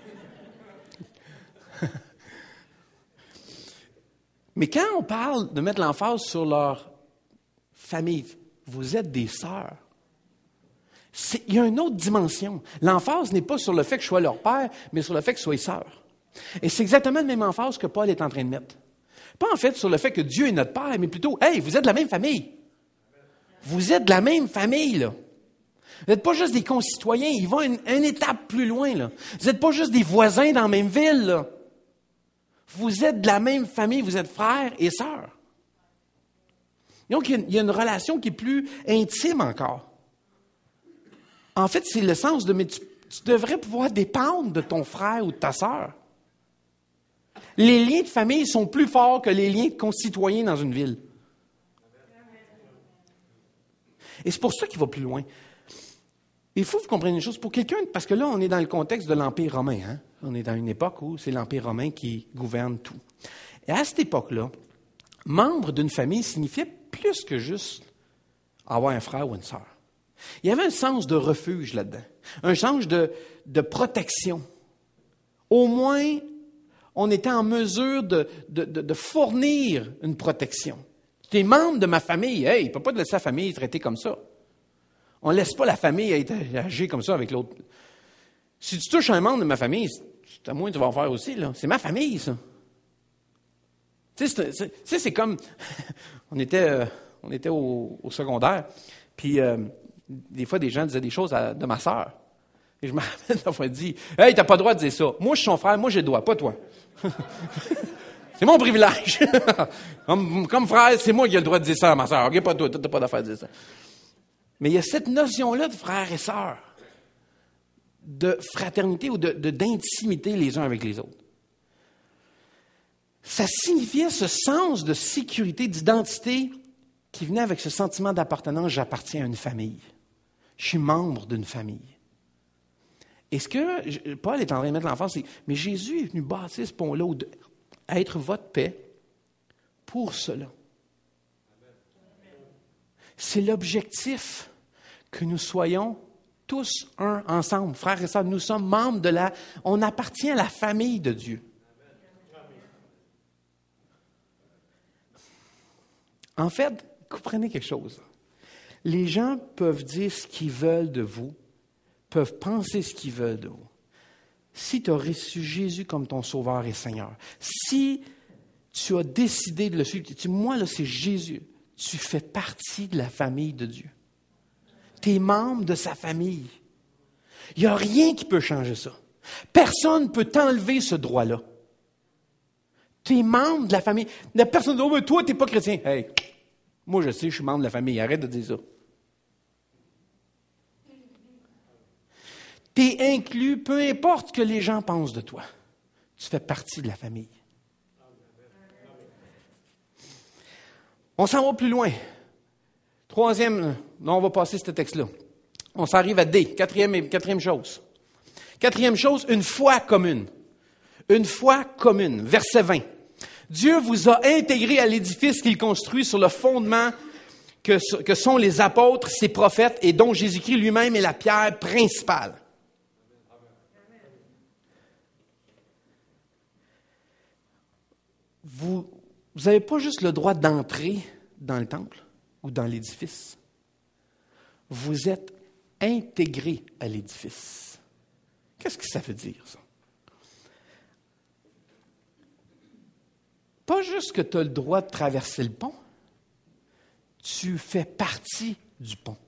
Mais quand on parle de mettre l'emphase sur leur famille, vous êtes des sœurs. C'est, il y a une autre dimension. L'emphase n'est pas sur le fait que je sois leur père, mais sur le fait que je sois sœur. Et c'est exactement la même emphase que Paul est en train de mettre. Pas en fait sur le fait que Dieu est notre père, mais plutôt, hey, vous êtes de la même famille. Vous êtes de la même famille, là. Vous n'êtes pas juste des concitoyens, ils vont une, une étape plus loin, là. Vous n'êtes pas juste des voisins dans la même ville, là. Vous êtes de la même famille, vous êtes frères et sœurs. Donc, il y a une, il y a une relation qui est plus intime encore. En fait, c'est le sens de, mais tu, tu devrais pouvoir dépendre de ton frère ou de ta sœur. Les liens de famille sont plus forts que les liens de concitoyens dans une ville. Et c'est pour ça qu'il va plus loin. Il faut que vous compreniez une chose. Pour quelqu'un, parce que là, on est dans le contexte de l'Empire romain. Hein? On est dans une époque où c'est l'Empire romain qui gouverne tout. Et à cette époque-là, membre d'une famille signifiait plus que juste avoir un frère ou une sœur. Il y avait un sens de refuge là-dedans, un sens de, de protection. Au moins, on était en mesure de, de, de, de fournir une protection. Tu es membre de ma famille, hey, il ne peut pas te laisser la famille traiter comme ça. On ne laisse pas la famille être agir comme ça avec l'autre. Si tu touches un membre de ma famille, c'est à moi que tu vas en faire aussi, là. C'est ma famille, ça. Tu sais, c'est, c'est, c'est comme... on était, euh, on était au, au secondaire, puis euh, des fois, des gens disaient des choses à, de ma sœur. Et je me rappelle d'avoir dit, « Hey, t'as pas le droit de dire ça. Moi, je suis son frère, moi, j'ai le droit, pas toi. » C'est mon privilège. comme, comme frère, c'est moi qui ai le droit de dire ça à ma sœur. OK, pas toi, t'as pas d'affaire de dire ça. Mais il y a cette notion-là de frère et sœur, de fraternité ou de, de, d'intimité les uns avec les autres. Ça signifiait ce sens de sécurité, d'identité qui venait avec ce sentiment d'appartenance. J'appartiens à une famille. Je suis membre d'une famille. Et ce que Paul est en train de mettre l'emphase, c'est, mais Jésus est venu bâtir ce pont-là, ou de, être votre paix pour cela. C'est l'objectif que nous soyons tous un ensemble, frères et sœurs. Nous sommes membres de la... On appartient à la famille de Dieu. En fait, comprenez quelque chose. Les gens peuvent dire ce qu'ils veulent de vous, peuvent penser ce qu'ils veulent de vous. Si tu as reçu Jésus comme ton Sauveur et Seigneur, si tu as décidé de le suivre, tu dis, moi, là, c'est Jésus, tu fais partie de la famille de Dieu. Tu es membre de sa famille. Il n'y a rien qui peut changer ça. Personne ne peut t'enlever ce droit-là. Tu es membre de la famille. La personne dit, oh, mais toi, tu n'es pas chrétien. Hey, moi, je sais, je suis membre de la famille. Arrête de dire ça. Tu es inclus, peu importe ce que les gens pensent de toi. Tu fais partie de la famille. On s'en va plus loin. Troisième, non, on va passer ce texte-là. On s'arrive à D, quatrième, quatrième chose. Quatrième chose, une foi commune. Une foi commune. Verset vingt. Dieu vous a intégré à l'édifice qu'il construit sur le fondement que, que sont les apôtres, ses prophètes, et dont Jésus-Christ lui-même est la pierre principale. Vous n'avez pas juste le droit d'entrer dans le temple ou dans l'édifice. Vous êtes intégré à l'édifice. Qu'est-ce que ça veut dire, ça? Pas juste que tu as le droit de traverser le pont, tu fais partie du pont.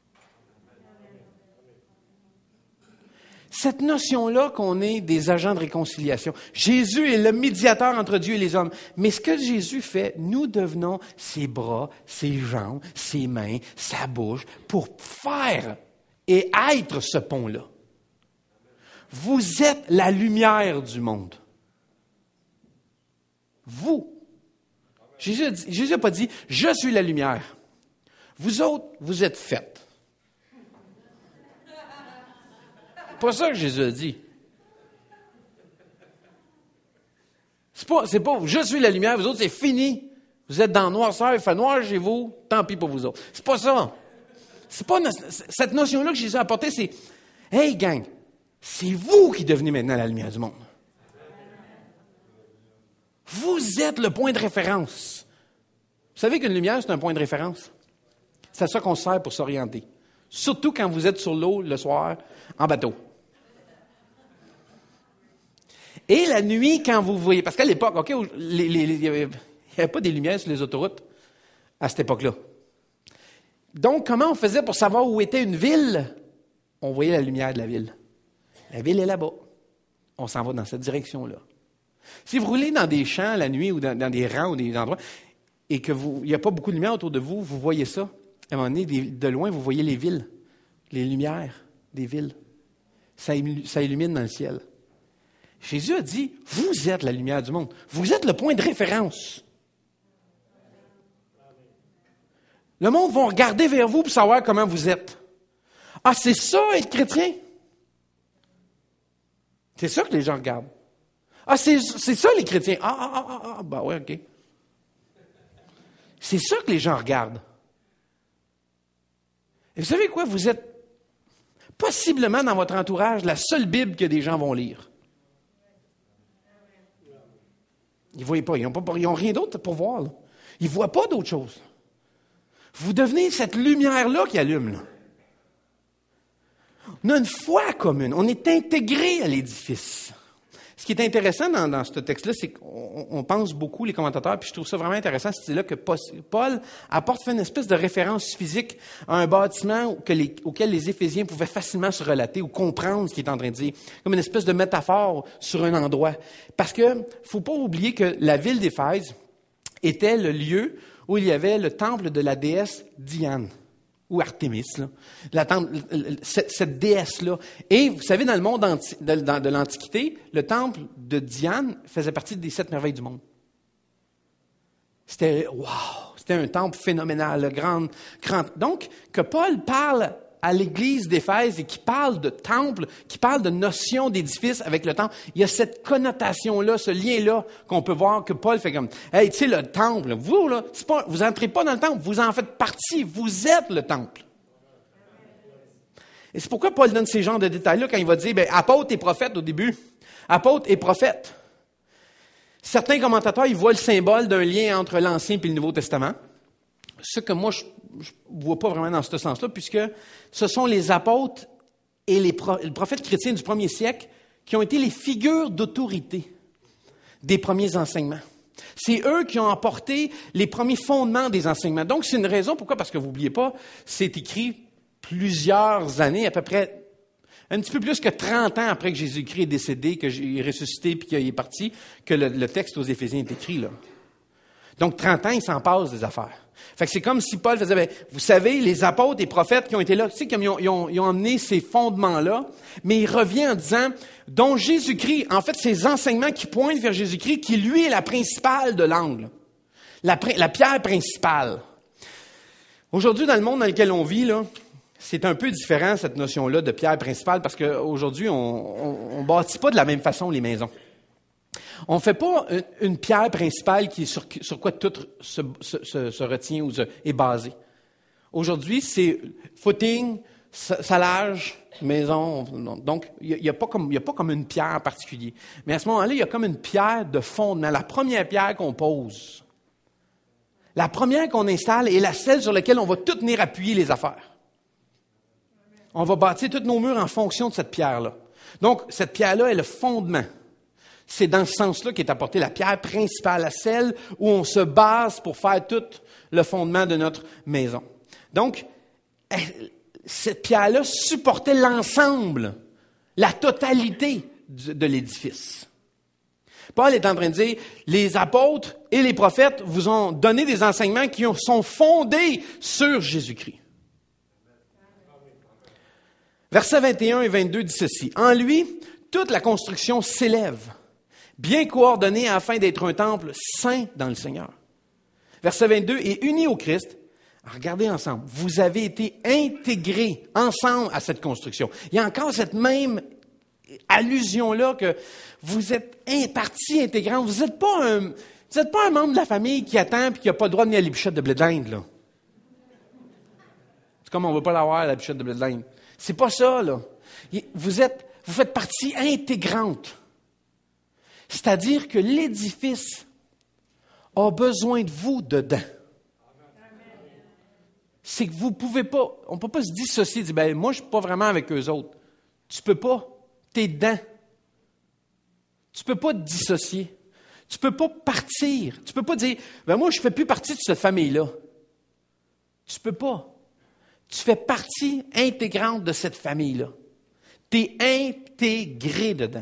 Cette notion-là qu'on est des agents de réconciliation. Jésus est le médiateur entre Dieu et les hommes. Mais ce que Jésus fait, nous devenons ses bras, ses jambes, ses mains, sa bouche, pour faire et être ce pont-là. Vous êtes la lumière du monde. Vous. Jésus n'a pas dit, je suis la lumière. Vous autres, vous êtes faites. C'est pas ça que Jésus a dit. C'est pas, c'est pas, je suis la lumière, vous autres, c'est fini. Vous êtes dans la noirceur, il fait noir chez vous, tant pis pour vous autres. C'est pas ça. C'est pas cette notion-là que Jésus a apportée, c'est, hey gang, c'est vous qui devenez maintenant la lumière du monde. Vous êtes le point de référence. Vous savez qu'une lumière, c'est un point de référence. C'est à ça qu'on se sert pour s'orienter. Surtout quand vous êtes sur l'eau le soir, en bateau. Et la nuit, quand vous voyez... Parce qu'à l'époque, OK, les, les, il n'y avait, avait pas des lumières sur les autoroutes à cette époque-là. Donc, comment on faisait pour savoir où était une ville? On voyait la lumière de la ville. La ville est là-bas. On s'en va dans cette direction-là. Si vous roulez dans des champs la nuit ou dans, dans des rangs ou des endroits et qu'il n'y a pas beaucoup de lumière autour de vous, vous voyez ça. À un moment donné, de loin, vous voyez les villes, les lumières des villes. Ça, ça illumine dans le ciel. Jésus a dit, vous êtes la lumière du monde. Vous êtes le point de référence. Le monde va regarder vers vous pour savoir comment vous êtes. Ah, c'est ça, être chrétien? C'est ça que les gens regardent. Ah, c'est, c'est ça, les chrétiens. Ah, ah, ah, ah, ah, ben ouais, OK. C'est ça que les gens regardent. Et vous savez quoi? Vous êtes possiblement dans votre entourage la seule Bible que des gens vont lire. Ils ne voient pas. Ils n'ont rien d'autre pour voir. Là. Ils ne voient pas d'autre chose. Vous devenez cette lumière-là qui allume. Là. On a une foi commune. On est intégré à l'édifice. Ce qui est intéressant dans, dans ce texte-là, c'est qu'on on pense beaucoup, les commentateurs, puis je trouve ça vraiment intéressant, c'est là que Paul apporte fait une espèce de référence physique à un bâtiment que les, auquel les Éphésiens pouvaient facilement se relater ou comprendre ce qu'il est en train de dire, comme une espèce de métaphore sur un endroit. Parce que faut pas oublier que la ville d'Éphèse était le lieu où il y avait le temple de la déesse Diane. Ou Artémis, là. La temple, cette, cette déesse-là. Et vous savez, dans le monde anti, de, de, de l'Antiquité, le temple de Diane faisait partie des sept merveilles du monde. C'était, wow! C'était un temple phénoménal, grand, grand. Donc, que Paul parle à l'église d'Éphèse et qui parle de temple, qui parle de notion d'édifice avec le temple, il y a cette connotation-là, ce lien-là qu'on peut voir que Paul fait comme, hey, tu sais, le temple, vous, là, c'est pas, vous entrez pas dans le temple, vous en faites partie, vous êtes le temple. Et c'est pourquoi Paul donne ces genres de détails-là quand il va dire, ben, apôtre et prophète au début. Apôtre et prophète. Certains commentateurs, ils voient le symbole d'un lien entre l'Ancien et le Nouveau Testament. Ce que moi, je ne vois pas vraiment dans ce sens-là, puisque ce sont les apôtres et les, pro- les prophètes chrétiens du premier siècle qui ont été les figures d'autorité des premiers enseignements. C'est eux qui ont apporté les premiers fondements des enseignements. Donc, c'est une raison. Pourquoi? Parce que vous n'oubliez pas, c'est écrit plusieurs années, à peu près un petit peu plus que trente ans après que Jésus-Christ est décédé, que j'ai ressuscité puis qu'il est parti, que le, le texte aux Éphésiens est écrit, là. Donc, trente ans, il s'en passe des affaires. Fait que c'est comme si Paul faisait, bien, vous savez, les apôtres et prophètes qui ont été là, tu sais, comme ils ont, ils ont, ils ont emmené ces fondements-là, mais il revient en disant, dont Jésus-Christ, en fait, ces enseignements qui pointent vers Jésus-Christ, qui lui est la principale de l'angle, la, la pierre principale. Aujourd'hui, dans le monde dans lequel on vit, là, c'est un peu différent, cette notion-là de pierre principale, parce qu'aujourd'hui, on ne bâtit pas de la même façon les maisons. On ne fait pas une, une pierre principale qui est sur, sur quoi tout se, se, se retient ou se, est basé. Aujourd'hui, c'est footing, salage, maison. Donc, il n'y a, a pas comme, il y a pas comme une pierre en particulier. Mais à ce moment-là, il y a comme une pierre de fondement, la première pierre qu'on pose. La première qu'on installe est la celle sur laquelle on va tout venir appuyer les affaires. On va bâtir tous nos murs en fonction de cette pierre-là. Donc, cette pierre-là est le fondement. C'est dans ce sens-là qu'est apportée la pierre principale, la celle où on se base pour faire tout le fondement de notre maison. Donc, cette pierre-là supportait l'ensemble, la totalité de l'édifice. Paul est en train de dire, les apôtres et les prophètes vous ont donné des enseignements qui sont fondés sur Jésus-Christ. Versets vingt et un et vingt-deux dit ceci. En lui, toute la construction s'élève, bien coordonnée afin d'être un temple saint dans le Seigneur. Verset vingt-deux, et unis au Christ, regardez ensemble, vous avez été intégrés ensemble à cette construction. Il y a encore cette même allusion-là que vous êtes un partie intégrante. Vous n'êtes pas un, vous n'êtes pas un membre de la famille qui attend et qui n'a pas le droit de venir à l'épichette de blé d'Inde, là. C'est comme on ne veut pas l'avoir, la bichette de blé d'Inde. C'est pas ça, là. Vous êtes, vous faites partie intégrante. C'est-à-dire que l'édifice a besoin de vous dedans. C'est que vous pouvez pas, on ne peut pas se dissocier, dire, ben, moi, je ne suis pas vraiment avec eux autres. Tu peux pas. Tu es dedans. Tu ne peux pas te dissocier. Tu ne peux pas partir. Tu ne peux pas dire, ben, moi, je ne fais plus partie de cette famille-là. Tu ne peux pas. Tu fais partie intégrante de cette famille-là. Tu es intégré dedans.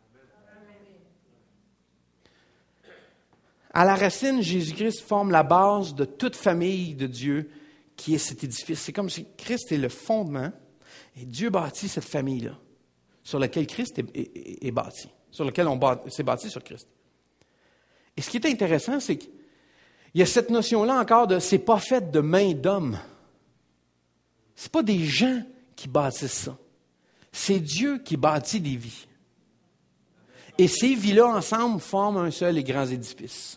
À la racine, Jésus-Christ forme la base de toute famille de Dieu qui est cet édifice. C'est comme si Christ est le fondement et Dieu bâtit cette famille-là sur laquelle Christ est, est, est bâti, sur laquelle on bat, s'est bâti sur Christ. Et ce qui est intéressant, c'est qu'il y a cette notion-là encore de « c'est pas fait de main d'homme ». Ce n'est pas des gens qui bâtissent ça. C'est Dieu qui bâtit des vies. Et ces vies-là, ensemble, forment un seul et grand édifice.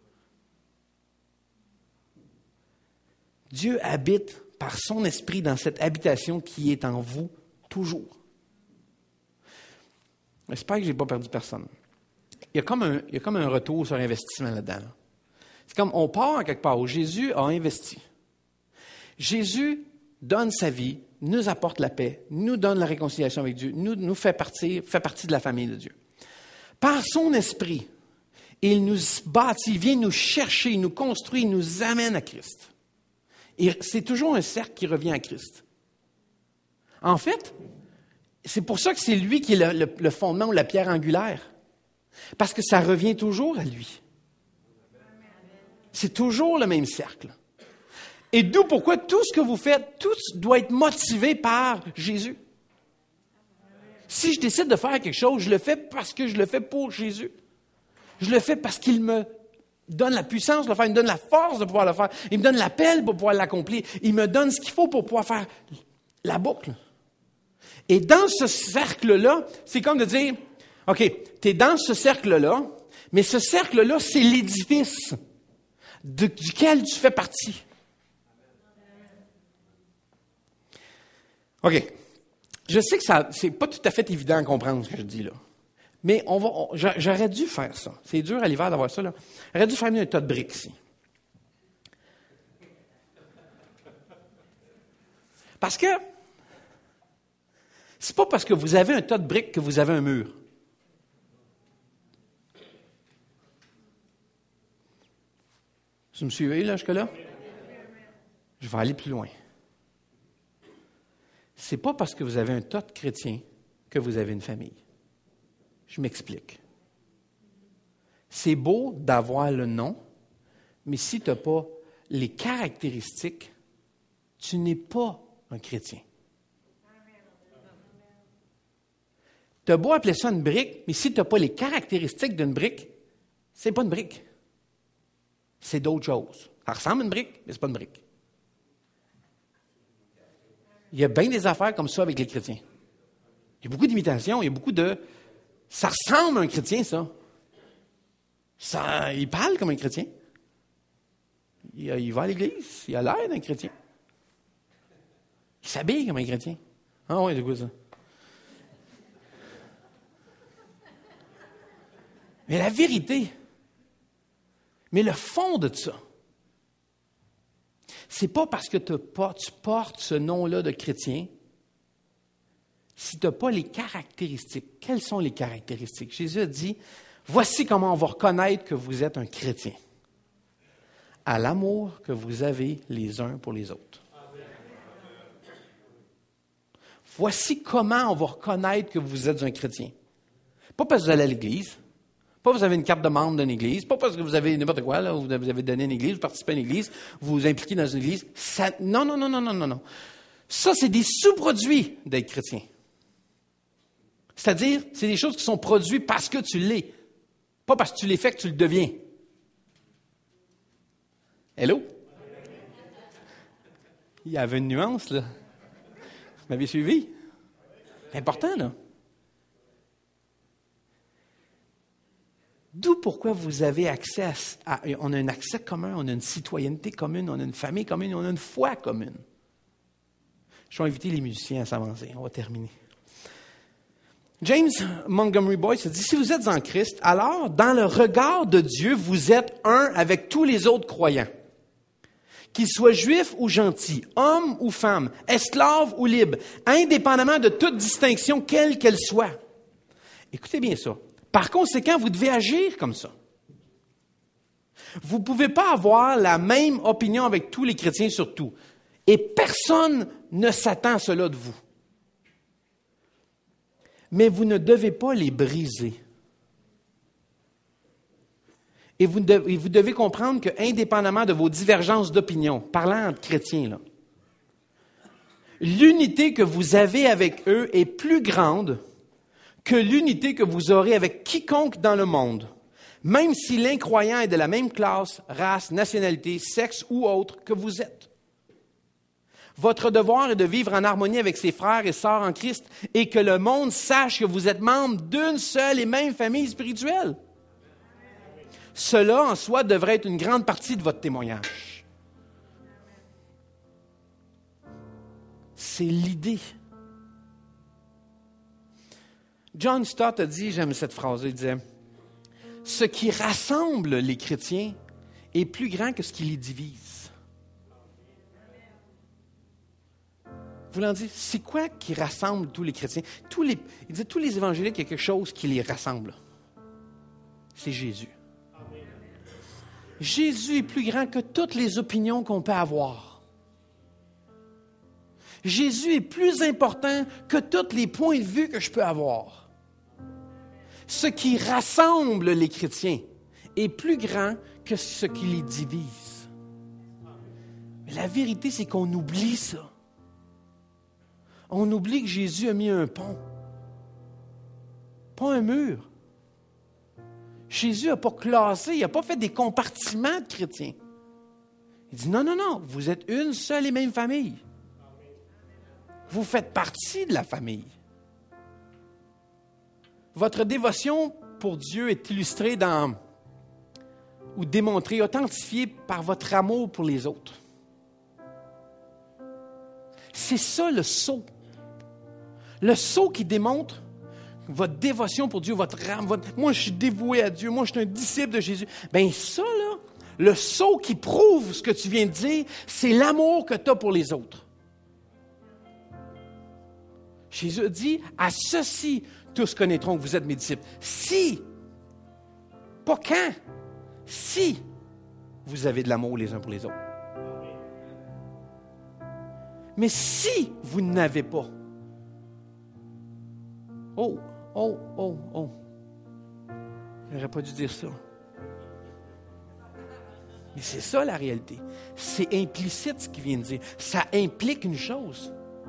Dieu habite par son esprit dans cette habitation qui est en vous toujours. J'espère que je n'ai pas perdu personne. Il y a comme un, il y a comme un retour sur investissement là-dedans. Là. C'est comme on part en quelque part où Jésus a investi. Jésus donne sa vie, nous apporte la paix, nous donne la réconciliation avec Dieu, nous, nous fait partie, fait partie de la famille de Dieu. Par son esprit, il nous bâtit, il vient nous chercher, il nous construit, il nous amène à Christ. Et c'est toujours un cercle qui revient à Christ. En fait, c'est pour ça que c'est lui qui est le, le, le fondement ou la pierre angulaire. Parce que ça revient toujours à lui. C'est toujours le même cercle. Et d'où pourquoi tout ce que vous faites, tout doit être motivé par Jésus. Si je décide de faire quelque chose, je le fais parce que je le fais pour Jésus. Je le fais parce qu'il me donne la puissance de le faire, il me donne la force de pouvoir le faire, il me donne l'appel pour pouvoir l'accomplir, il me donne ce qu'il faut pour pouvoir faire la boucle. Et dans ce cercle-là, c'est comme de dire, OK, tu es dans ce cercle-là, mais ce cercle-là, c'est l'édifice de, duquel tu fais partie. OK. Je sais que ça, c'est pas tout à fait évident à comprendre ce que je dis là. Mais on va, on, j'aurais dû faire ça. C'est dur à l'hiver d'avoir ça, là. J'aurais dû faire un tas de briques ici. Parce que c'est pas parce que vous avez un tas de briques que vous avez un mur. Vous me suivez là, jusque-là? Je vais aller plus loin. C'est pas parce que vous avez un tas de chrétiens que vous avez une famille. Je m'explique. C'est beau d'avoir le nom, mais si tu n'as pas les caractéristiques, tu n'es pas un chrétien. Tu as beau appeler ça une brique, mais si tu n'as pas les caractéristiques d'une brique, c'est pas une brique. C'est d'autres choses. Ça ressemble à une brique, mais c'est pas une brique. Il y a bien des affaires comme ça avec les chrétiens. Il y a beaucoup d'imitations, il y a beaucoup de... Ça ressemble à un chrétien, ça. ça il parle comme un chrétien. Il, il va à l'église, il a l'air d'un chrétien. Il s'habille comme un chrétien. Ah oui, c'est quoi ça? Mais la vérité, mais le fond de ça, c'est pas parce que tu portes ce nom-là de chrétien, si tu n'as pas les caractéristiques. Quelles sont les caractéristiques? Jésus a dit, voici comment on va reconnaître que vous êtes un chrétien. À l'amour que vous avez les uns pour les autres. Voici comment on va reconnaître que vous êtes un chrétien. Pas parce que vous allez à l'église, pas parce que vous avez une carte de membre d'une église, pas parce que vous avez n'importe quoi, là, vous avez donné une église, vous participez à une église, vous vous impliquez dans une église. Ça, non, non, non, non, non, non, non. Ça, c'est des sous-produits d'être chrétien. C'est-à-dire, c'est des choses qui sont produites parce que tu l'es, pas parce que tu les fais que tu le deviens. Hello? Il y avait une nuance, là. Vous m'avez suivi? C'est important, là. D'où pourquoi vous avez accès à, à... On a un accès commun, on a une citoyenneté commune, on a une famille commune, on a une foi commune. Je vais inviter les musiciens à s'avancer. On va terminer. James Montgomery Boyce a dit, si vous êtes en Christ, alors, dans le regard de Dieu, vous êtes un avec tous les autres croyants. Qu'ils soient juifs ou gentils, hommes ou femmes, esclaves ou libres, indépendamment de toute distinction, quelle qu'elle soit. Écoutez bien ça. Par conséquent, vous devez agir comme ça. Vous ne pouvez pas avoir la même opinion avec tous les chrétiens sur tout. Et personne ne s'attend à cela de vous. Mais vous ne devez pas les briser. Et vous devez, vous devez comprendre que, indépendamment de vos divergences d'opinion, parlant entre chrétiens, là, l'unité que vous avez avec eux est plus grande que l'unité que vous aurez avec quiconque dans le monde, même si l'incroyant est de la même classe, race, nationalité, sexe ou autre que vous êtes. Votre devoir est de vivre en harmonie avec ses frères et sœurs en Christ et que le monde sache que vous êtes membre d'une seule et même famille spirituelle. Cela, en soi, devrait être une grande partie de votre témoignage. C'est l'idée. John Stott a dit, j'aime cette phrase, il disait, « Ce qui rassemble les chrétiens est plus grand que ce qui les divise. » Vous l'en dites, c'est quoi qui rassemble tous les chrétiens? Tous les, il dit, tous les évangéliques, il y a quelque chose qui les rassemble. C'est Jésus. Jésus est plus grand que toutes les opinions qu'on peut avoir. Jésus est plus important que tous les points de vue que je peux avoir. Ce qui rassemble les chrétiens est plus grand que ce qui les divise. Mais la vérité, c'est qu'on oublie ça. On oublie que Jésus a mis un pont, pas un mur. Jésus n'a pas classé, il n'a pas fait des compartiments de chrétiens. Il dit non, non, non, vous êtes une seule et même famille. Vous faites partie de la famille. Votre dévotion pour Dieu est illustrée dans, ou démontrée, authentifiée par votre amour pour les autres. C'est ça le sceau. Le sceau qui démontre votre dévotion pour Dieu, votre âme, votre... moi je suis dévoué à Dieu, moi je suis un disciple de Jésus. Bien ça là, le sceau qui prouve ce que tu viens de dire, c'est l'amour que tu as pour les autres. Jésus dit, à ceci, tous connaîtront que vous êtes mes disciples. Si, pas quand, si vous avez de l'amour les uns pour les autres. Mais si vous n'avez pas, oh, oh, oh, oh, j'aurais pas dû dire ça. Mais c'est ça la réalité. C'est implicite ce qu'il vient de dire. Ça implique une chose.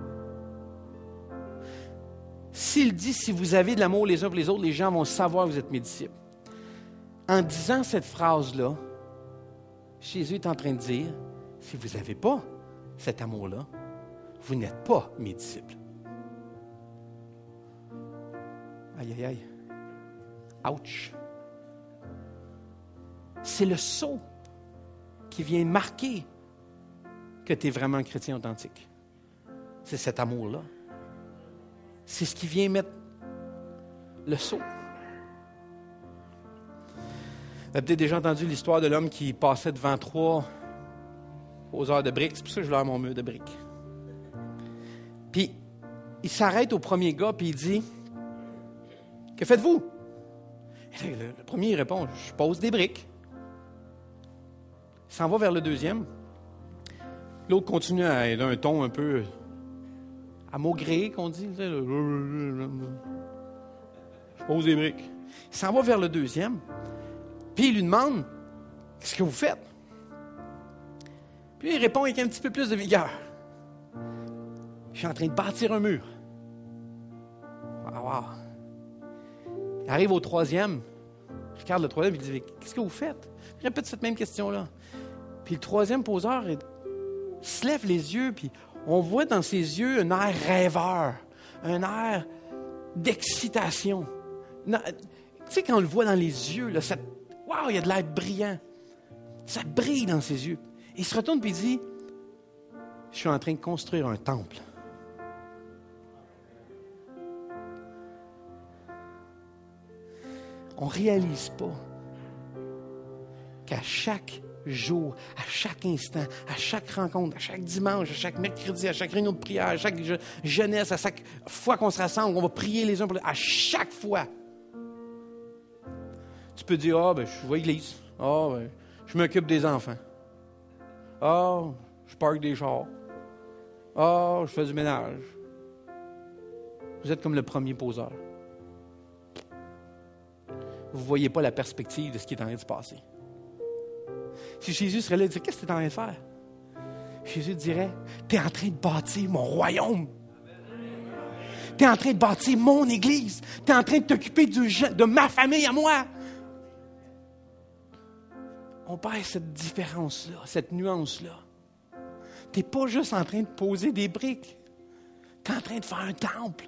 S'il dit, si vous avez de l'amour les uns pour les autres, les gens vont savoir que vous êtes mes disciples. En disant cette phrase-là, Jésus est en train de dire, si vous n'avez pas cet amour-là, vous n'êtes pas mes disciples. Aïe, aïe, aïe. Ouch. C'est le sceau qui vient marquer que tu es vraiment un chrétien authentique. C'est cet amour-là. C'est ce qui vient mettre le sceau. Vous avez peut-être déjà entendu l'histoire de l'homme qui passait devant trois poseurs de briques. C'est pour ça que je leur mon mur de briques. Puis, il s'arrête au premier gars, puis il dit, « Que faites-vous? » Le, le premier, il répond, « Je pose des briques. » Il s'en va vers le deuxième. L'autre continue à être d'un ton un peu à maugré, qu'on dit. « Je pose des briques. » Il s'en va vers le deuxième, puis il lui demande, « Qu'est-ce que vous faites? » Puis il répond avec un petit peu plus de vigueur. Je suis en train de bâtir un mur. Ah, wow. Il arrive au troisième. Je regarde le troisième et il dit, qu'est-ce que vous faites? Il répète cette même question-là. Puis le troisième poseur il se lève les yeux, puis on voit dans ses yeux un air rêveur, un air d'excitation. Tu sais, quand on le voit dans les yeux, là, ça, wow, il y a de l'air brillant. Ça brille dans ses yeux. Il se retourne et il dit, je suis en train de construire un temple. On ne réalise pas qu'à chaque jour, à chaque instant, à chaque rencontre, à chaque dimanche, à chaque mercredi, à chaque réunion de prière, à chaque je- jeunesse, à chaque fois qu'on se rassemble, on va prier les uns pour les autres, à chaque fois. Tu peux dire, ah, ben, je vais à l'église. Ah, ben, je m'occupe des enfants. Ah, je parque des chars. Ah, je fais du ménage. Vous êtes comme le premier poseur. Vous ne voyez pas la perspective de ce qui est en train de se passer. Si Jésus serait là et disait, qu'est-ce que tu es en train de faire? Jésus dirait, tu es en train de bâtir mon royaume. Tu es en train de bâtir mon église. Tu es en train de t'occuper du, de ma famille à moi. On perd cette différence-là, cette nuance-là. Tu n'es pas juste en train de poser des briques. Tu es en train de faire un temple.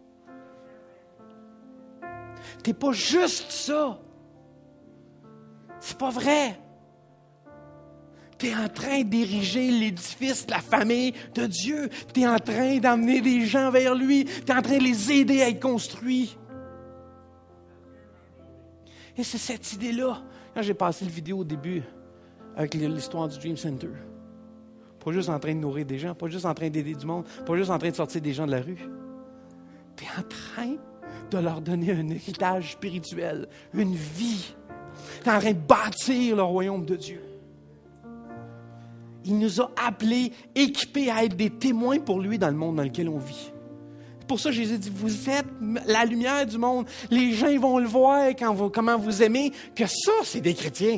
Tu n'es pas juste ça. C'est pas vrai. Tu es en train d'ériger l'édifice de la famille de Dieu. Tu es en train d'amener des gens vers lui. Tu es en train de les aider à être construits. Et c'est cette idée-là. Quand j'ai passé le vidéo au début avec l'histoire du Dream Center, pas juste en train de nourrir des gens, pas juste en train d'aider du monde, pas juste en train de sortir des gens de la rue. Tu es en train de leur donner un héritage spirituel, une vie. Tu es en train de bâtir le royaume de Dieu. Il nous a appelés, équipés à être des témoins pour lui dans le monde dans lequel on vit. C'est pour ça que Jésus dit, vous êtes la lumière du monde. Les gens ils vont le voir quand vous, comment vous aimez, que ça, c'est des chrétiens.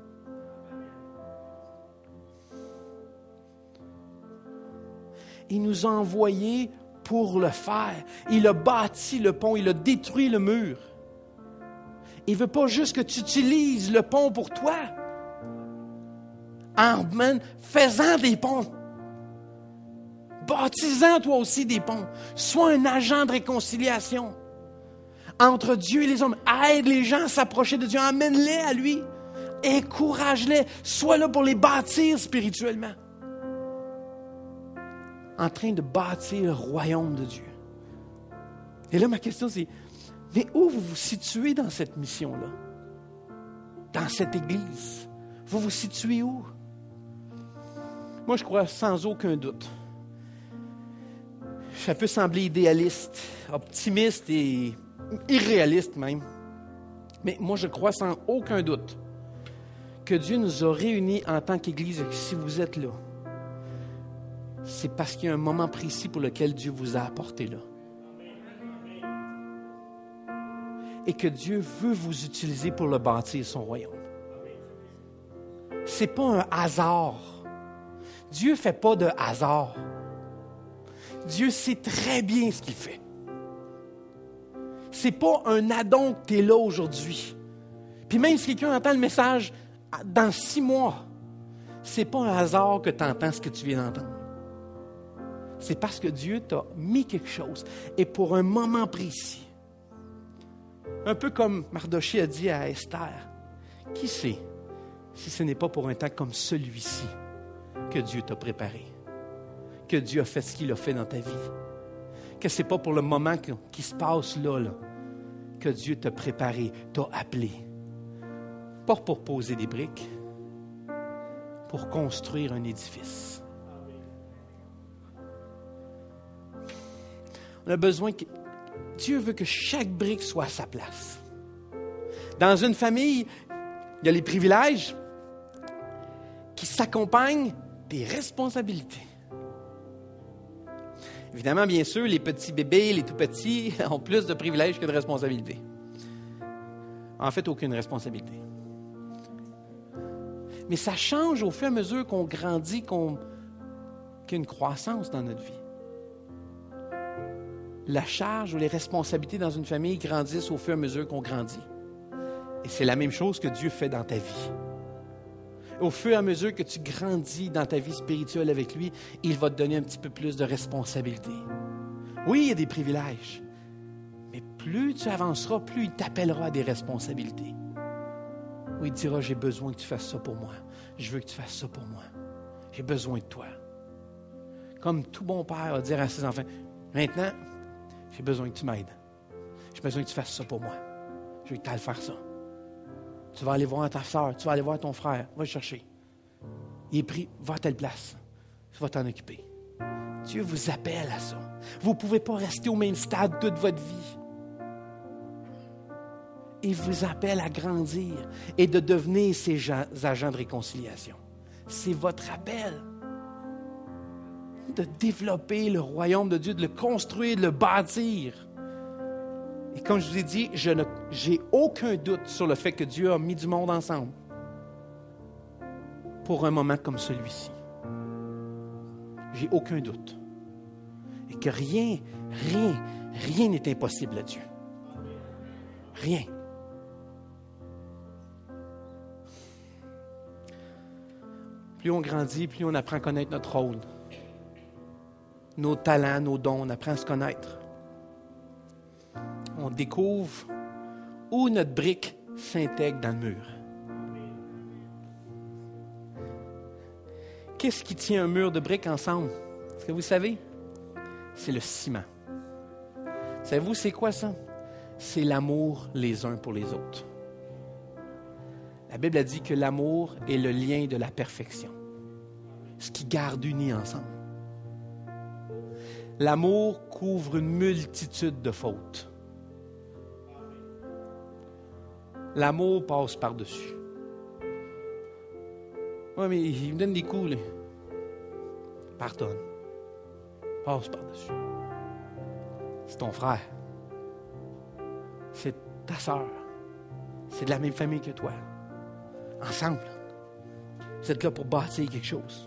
Il nous a envoyés pour le faire. Il a bâti le pont, il a détruit le mur. Il ne veut pas juste que tu utilises le pont pour toi. En faisant des ponts. bâtis-en toi aussi des ponts. Sois un agent de réconciliation entre Dieu et les hommes. Aide les gens à s'approcher de Dieu. Amène-les à lui. Encourage-les. Sois là pour les bâtir spirituellement. En train de bâtir le royaume de Dieu. Et là, ma question, c'est, mais où vous vous situez dans cette mission-là? Dans cette Église? Vous vous situez où? Moi, je crois sans aucun doute. Ça peut sembler idéaliste, optimiste et irréaliste même. Mais moi, je crois sans aucun doute que Dieu nous a réunis en tant qu'Église. Et que si vous êtes là, c'est parce qu'il y a un moment précis pour lequel Dieu vous a apporté là. Et que Dieu veut vous utiliser pour le bâtir, son royaume. Ce n'est pas un hasard. Dieu ne fait pas de hasard. Dieu sait très bien ce qu'il fait. Ce n'est pas un addon que tu es là aujourd'hui. Puis même si quelqu'un entend le message dans six mois, ce n'est pas un hasard que tu entends ce que tu viens d'entendre. C'est parce que Dieu t'a mis quelque chose. Et pour un moment précis, un peu comme Mardochée a dit à Esther, qui sait si ce n'est pas pour un temps comme celui-ci que Dieu t'a préparé, que Dieu a fait ce qu'il a fait dans ta vie, que ce n'est pas pour le moment qui, qui se passe là, là, que Dieu t'a préparé, t'a appelé, pas pour poser des briques, pour construire un édifice. On a besoin que Dieu veut que chaque brique soit à sa place. Dans une famille, il y a les privilèges qui s'accompagnent des responsabilités. Évidemment, bien sûr, les petits bébés, les tout petits ont plus de privilèges que de responsabilités. En fait, aucune responsabilité. Mais ça change au fur et à mesure qu'on grandit, qu'on, qu'il y a une croissance dans notre vie. La charge ou les responsabilités dans une famille grandissent au fur et à mesure qu'on grandit. Et c'est la même chose que Dieu fait dans ta vie. Au fur et à mesure que tu grandis dans ta vie spirituelle avec lui, il va te donner un petit peu plus de responsabilités. Oui, il y a des privilèges, mais plus tu avanceras, plus il t'appellera à des responsabilités. Oui, il te dira, j'ai besoin que tu fasses ça pour moi. Je veux que tu fasses ça pour moi. J'ai besoin de toi. Comme tout bon père va dire à ses enfants, maintenant, j'ai besoin que tu m'aides. J'ai besoin que tu fasses ça pour moi. Je veux que tu ailles faire ça. Tu vas aller voir ta soeur, tu vas aller voir ton frère, va le chercher. Il est pris, va à telle place. Tu vas t'en occuper. Dieu vous appelle à ça. Vous ne pouvez pas rester au même stade toute votre vie. Il vous appelle à grandir et de devenir ces gens, agents de réconciliation. C'est votre appel. De développer le royaume de Dieu, de le construire, de le bâtir. Et comme je vous ai dit, je ne, j'ai aucun doute sur le fait que Dieu a mis du monde ensemble pour un moment comme celui-ci. J'ai aucun doute. Et que rien, rien, rien n'est impossible à Dieu. Rien. Plus on grandit, plus on apprend à connaître notre rôle. Nos talents, nos dons, on apprend à se connaître. On découvre où notre brique s'intègre dans le mur. Qu'est-ce qui tient un mur de briques ensemble? Est-ce que vous savez? C'est le ciment. Savez-vous c'est quoi ça? C'est l'amour les uns pour les autres. La Bible a dit que l'amour est le lien de la perfection. Ce qui garde unis ensemble. L'amour couvre une multitude de fautes. L'amour passe par-dessus. Oui, mais il me donne des coups, là. Pardonne. Passe par-dessus. C'est ton frère. C'est ta sœur. C'est de la même famille que toi. Ensemble, vous êtes là pour bâtir quelque chose.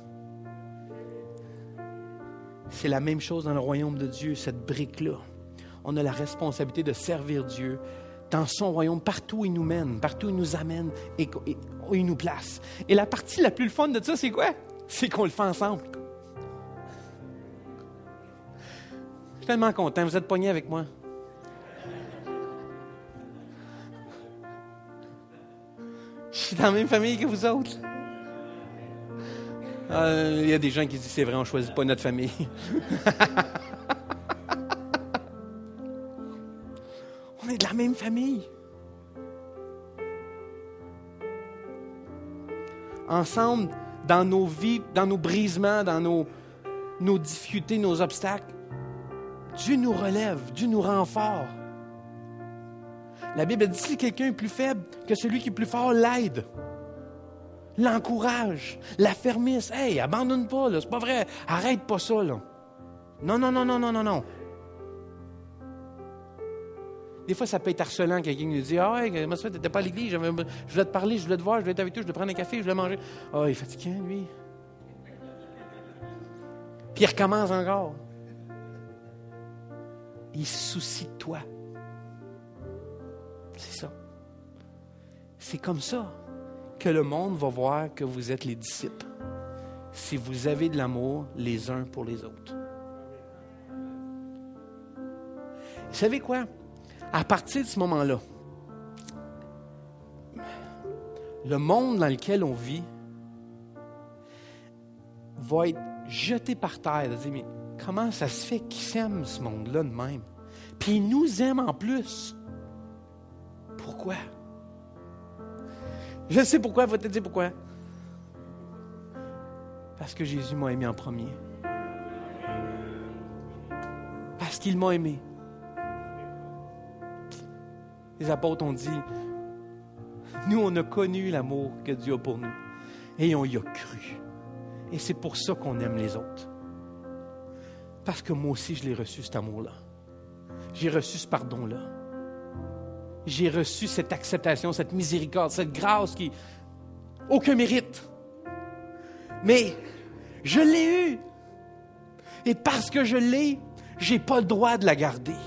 C'est la même chose dans le royaume de Dieu, cette brique-là. On a la responsabilité de servir Dieu dans son royaume, partout où il nous mène, partout où il nous amène et où il nous place. Et la partie la plus fun de ça, c'est quoi? C'est qu'on le fait ensemble. suis tellement content. Vous êtes pognés avec moi. Je suis dans la même famille que vous autres. Il euh, y a des gens qui disent, c'est vrai, on ne choisit pas notre famille. On est de la même famille. Ensemble, dans nos vies, dans nos brisements, dans nos, nos difficultés, nos obstacles, Dieu nous relève, Dieu nous rend fort. La Bible dit, si quelqu'un est plus faible que celui qui est plus fort, l'aide, l'encourage, l'affermisse. Hey, abandonne pas, là, c'est pas vrai, arrête pas ça, là. Non, non, non, non, non, non, non. Des fois, ça peut être harcelant, quelqu'un qui nous dit, ah ouais, comment ça fait, t'étais pas à l'église, je voulais te parler, je voulais te voir, je voulais être avec toi, je voulais prendre un café, je voulais manger. Ah, oh, il est fatiguant, lui. Puis il recommence encore. Il se soucie de toi. C'est ça. C'est comme ça que le monde va voir que vous êtes les disciples. Si vous avez de l'amour les uns pour les autres. Vous savez quoi? À partir de ce moment-là, le monde dans lequel on vit va être jeté par terre. De dire, mais comment ça se fait qu'ils s'aiment ce monde-là de même? Puis ils nous aiment en plus. Pourquoi? Je sais pourquoi, va te dire pourquoi. Parce que Jésus m'a aimé en premier. Parce qu'il m'a aimé. Les apôtres ont dit, nous, on a connu l'amour que Dieu a pour nous. Et on y a cru. Et c'est pour ça qu'on aime les autres. Parce que moi aussi, je l'ai reçu, cet amour-là. J'ai reçu ce pardon-là. J'ai reçu cette acceptation, cette miséricorde, cette grâce qui... aucun mérite. Mais je l'ai eu. Et parce que je l'ai, je n'ai pas le droit de la garder.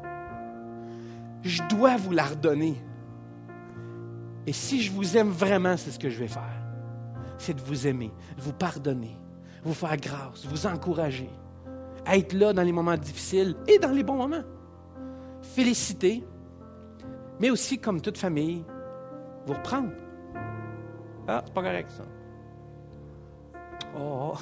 Je dois vous la redonner. Et si je vous aime vraiment, c'est ce que je vais faire. C'est de vous aimer, de vous pardonner, vous faire grâce, vous encourager, être là dans les moments difficiles et dans les bons moments. Féliciter, mais aussi, comme toute famille, vous reprendre. Ah, c'est pas correct, ça. Oh,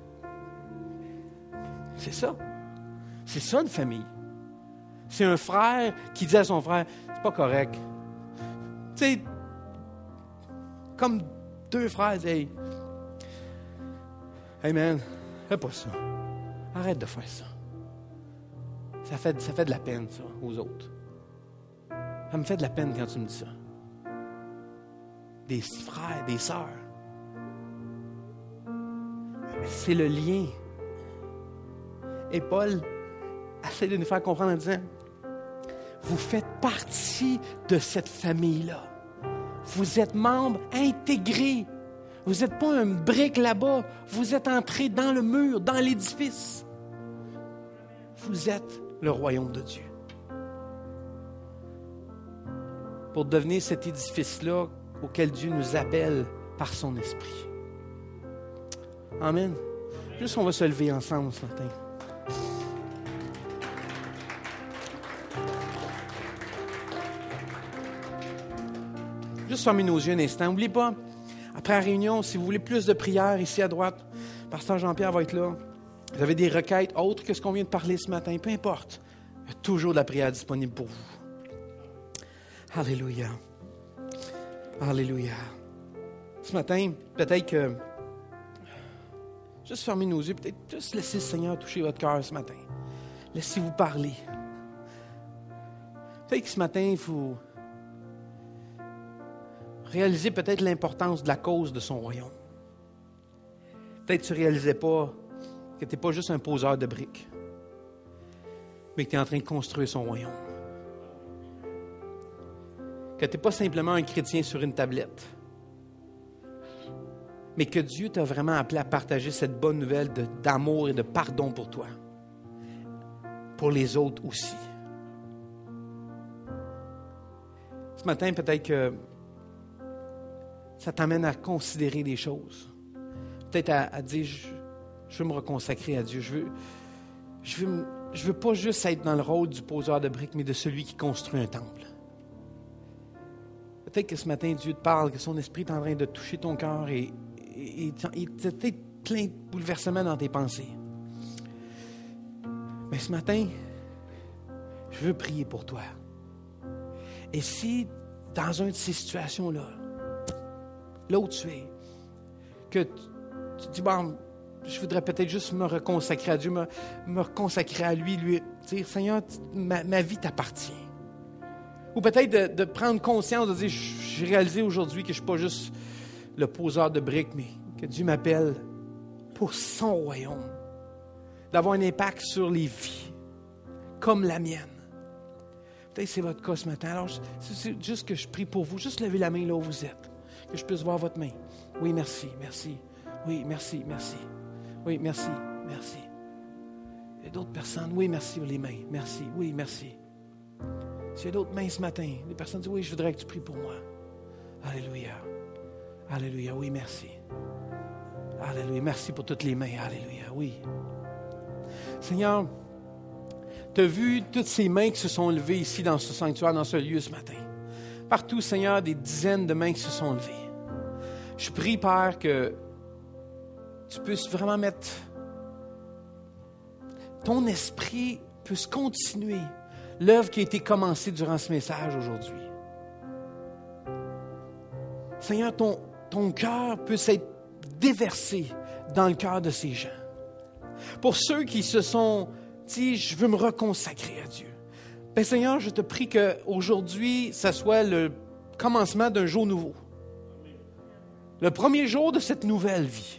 c'est ça. C'est ça, une famille. C'est un frère qui dit à son frère, c'est pas correct. Tu sais, comme deux frères disent, hey, hey man, fais pas ça. Arrête de faire ça. Ça fait, ça fait de la peine, ça, aux autres. Ça me fait de la peine quand tu me dis ça. Des frères, des sœurs. C'est le lien. Et Paul essaie de nous faire comprendre en disant, vous faites partie de cette famille-là. Vous êtes membre intégré. Vous n'êtes pas un brique là-bas. Vous êtes entré dans le mur, dans l'édifice. Vous êtes le royaume de Dieu. Pour devenir cet édifice-là auquel Dieu nous appelle par son esprit. Amen. Juste on va se lever ensemble ce matin. Juste fermer nos yeux un instant. N'oubliez pas, après la réunion, si vous voulez plus de prières ici à droite, Pasteur Jean-Pierre va être là. Vous avez des requêtes autres que ce qu'on vient de parler ce matin, peu importe. Il y a toujours de la prière disponible pour vous. Alléluia. Alléluia. Ce matin, peut-être que juste fermer nos yeux, peut-être juste laisser le Seigneur toucher votre cœur ce matin. Laissez-vous parler. Peut-être que ce matin, vous réalisez peut-être l'importance de la cause de son royaume. Peut-être que tu ne réalisais pas que tu n'es pas juste un poseur de briques, mais que tu es en train de construire son royaume. Que tu n'es pas simplement un chrétien sur une tablette, mais que Dieu t'a vraiment appelé à partager cette bonne nouvelle de, d'amour et de pardon pour toi, pour les autres aussi. Ce matin, peut-être que ça t'amène à considérer des choses. Peut-être à, à dire, je, je veux me reconsacrer à Dieu. Je veux, je veux me je veux pas juste être dans le rôle du poseur de briques, mais de celui qui construit un temple. Peut-être que ce matin, Dieu te parle, que son esprit est en train de toucher ton cœur et, et, et, et peut-être plein de bouleversements dans tes pensées. Mais ce matin, je veux prier pour toi. Et si, dans une de ces situations-là, là où tu es, que tu, tu dis, bon, je voudrais peut-être juste me reconsacrer à Dieu, me, me reconsacrer à lui, lui dire, Seigneur, ma, ma vie t'appartient. Ou peut-être de, de prendre conscience, de dire, j'ai réalisé aujourd'hui que je ne suis pas juste le poseur de briques, mais que Dieu m'appelle pour son royaume, d'avoir un impact sur les vies, comme la mienne. Peut-être que c'est votre cas ce matin. Alors, c'est juste que je prie pour vous. Juste levez la main là où vous êtes. Que je puisse voir votre main. Oui, merci, merci. Oui, merci, merci. Oui, merci, merci. Il y a d'autres personnes. Oui, merci pour les mains. Merci, oui, merci. S'il y a d'autres mains ce matin, des personnes disent, oui, je voudrais que tu pries pour moi. Alléluia. Alléluia, oui, merci. Alléluia, merci pour toutes les mains. Alléluia, oui. Seigneur, tu as vu toutes ces mains qui se sont levées ici dans ce sanctuaire, dans ce lieu ce matin. Partout, Seigneur, des dizaines de mains qui se sont levées. Je prie, Père, que tu puisses vraiment mettre ton esprit, puisse continuer l'œuvre qui a été commencée durant ce message aujourd'hui. Seigneur, ton, ton cœur puisse être déversé dans le cœur de ces gens. Pour ceux qui se sont dit, je veux me reconsacrer à Dieu. Bien, Seigneur, je te prie qu'aujourd'hui, ça soit le commencement d'un jour nouveau. Le premier jour de cette nouvelle vie.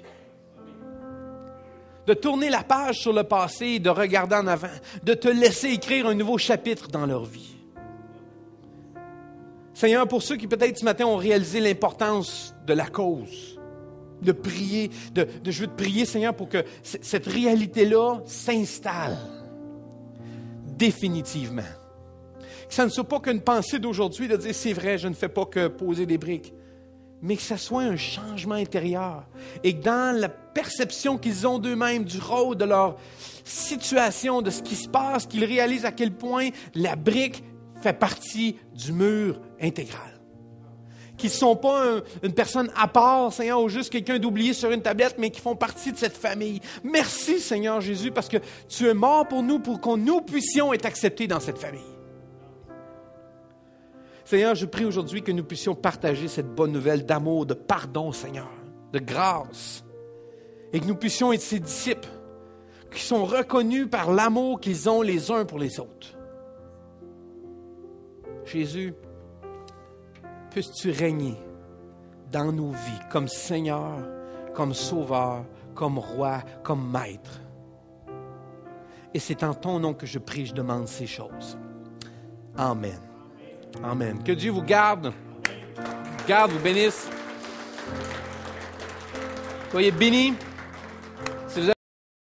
De tourner la page sur le passé et de regarder en avant. De te laisser écrire un nouveau chapitre dans leur vie. Seigneur, pour ceux qui peut-être ce matin ont réalisé l'importance de la cause, de prier, de, de je veux te prier, Seigneur, pour que c- cette réalité-là s'installe définitivement. Que ça ne soit pas qu'une pensée d'aujourd'hui de dire, c'est vrai, je ne fais pas que poser des briques, mais que ça soit un changement intérieur et que dans la perception qu'ils ont d'eux-mêmes, du rôle, de leur situation, de ce qui se passe, qu'ils réalisent à quel point la brique fait partie du mur intégral. Qui ne sont pas un, une personne à part, Seigneur, ou juste quelqu'un d'oublié sur une tablette, mais qui font partie de cette famille. Merci, Seigneur Jésus, parce que tu es mort pour nous, pour que nous puissions être acceptés dans cette famille. Seigneur, je prie aujourd'hui que nous puissions partager cette bonne nouvelle d'amour, de pardon, Seigneur, de grâce, et que nous puissions être ces disciples qui sont reconnus par l'amour qu'ils ont les uns pour les autres. Jésus, puisses-tu régner dans nos vies comme Seigneur, comme Sauveur, comme Roi, comme Maître. Et c'est en ton nom que je prie, je demande ces choses. Amen. Amen. Que Dieu vous garde, garde, vous bénisse. Soyez bénis.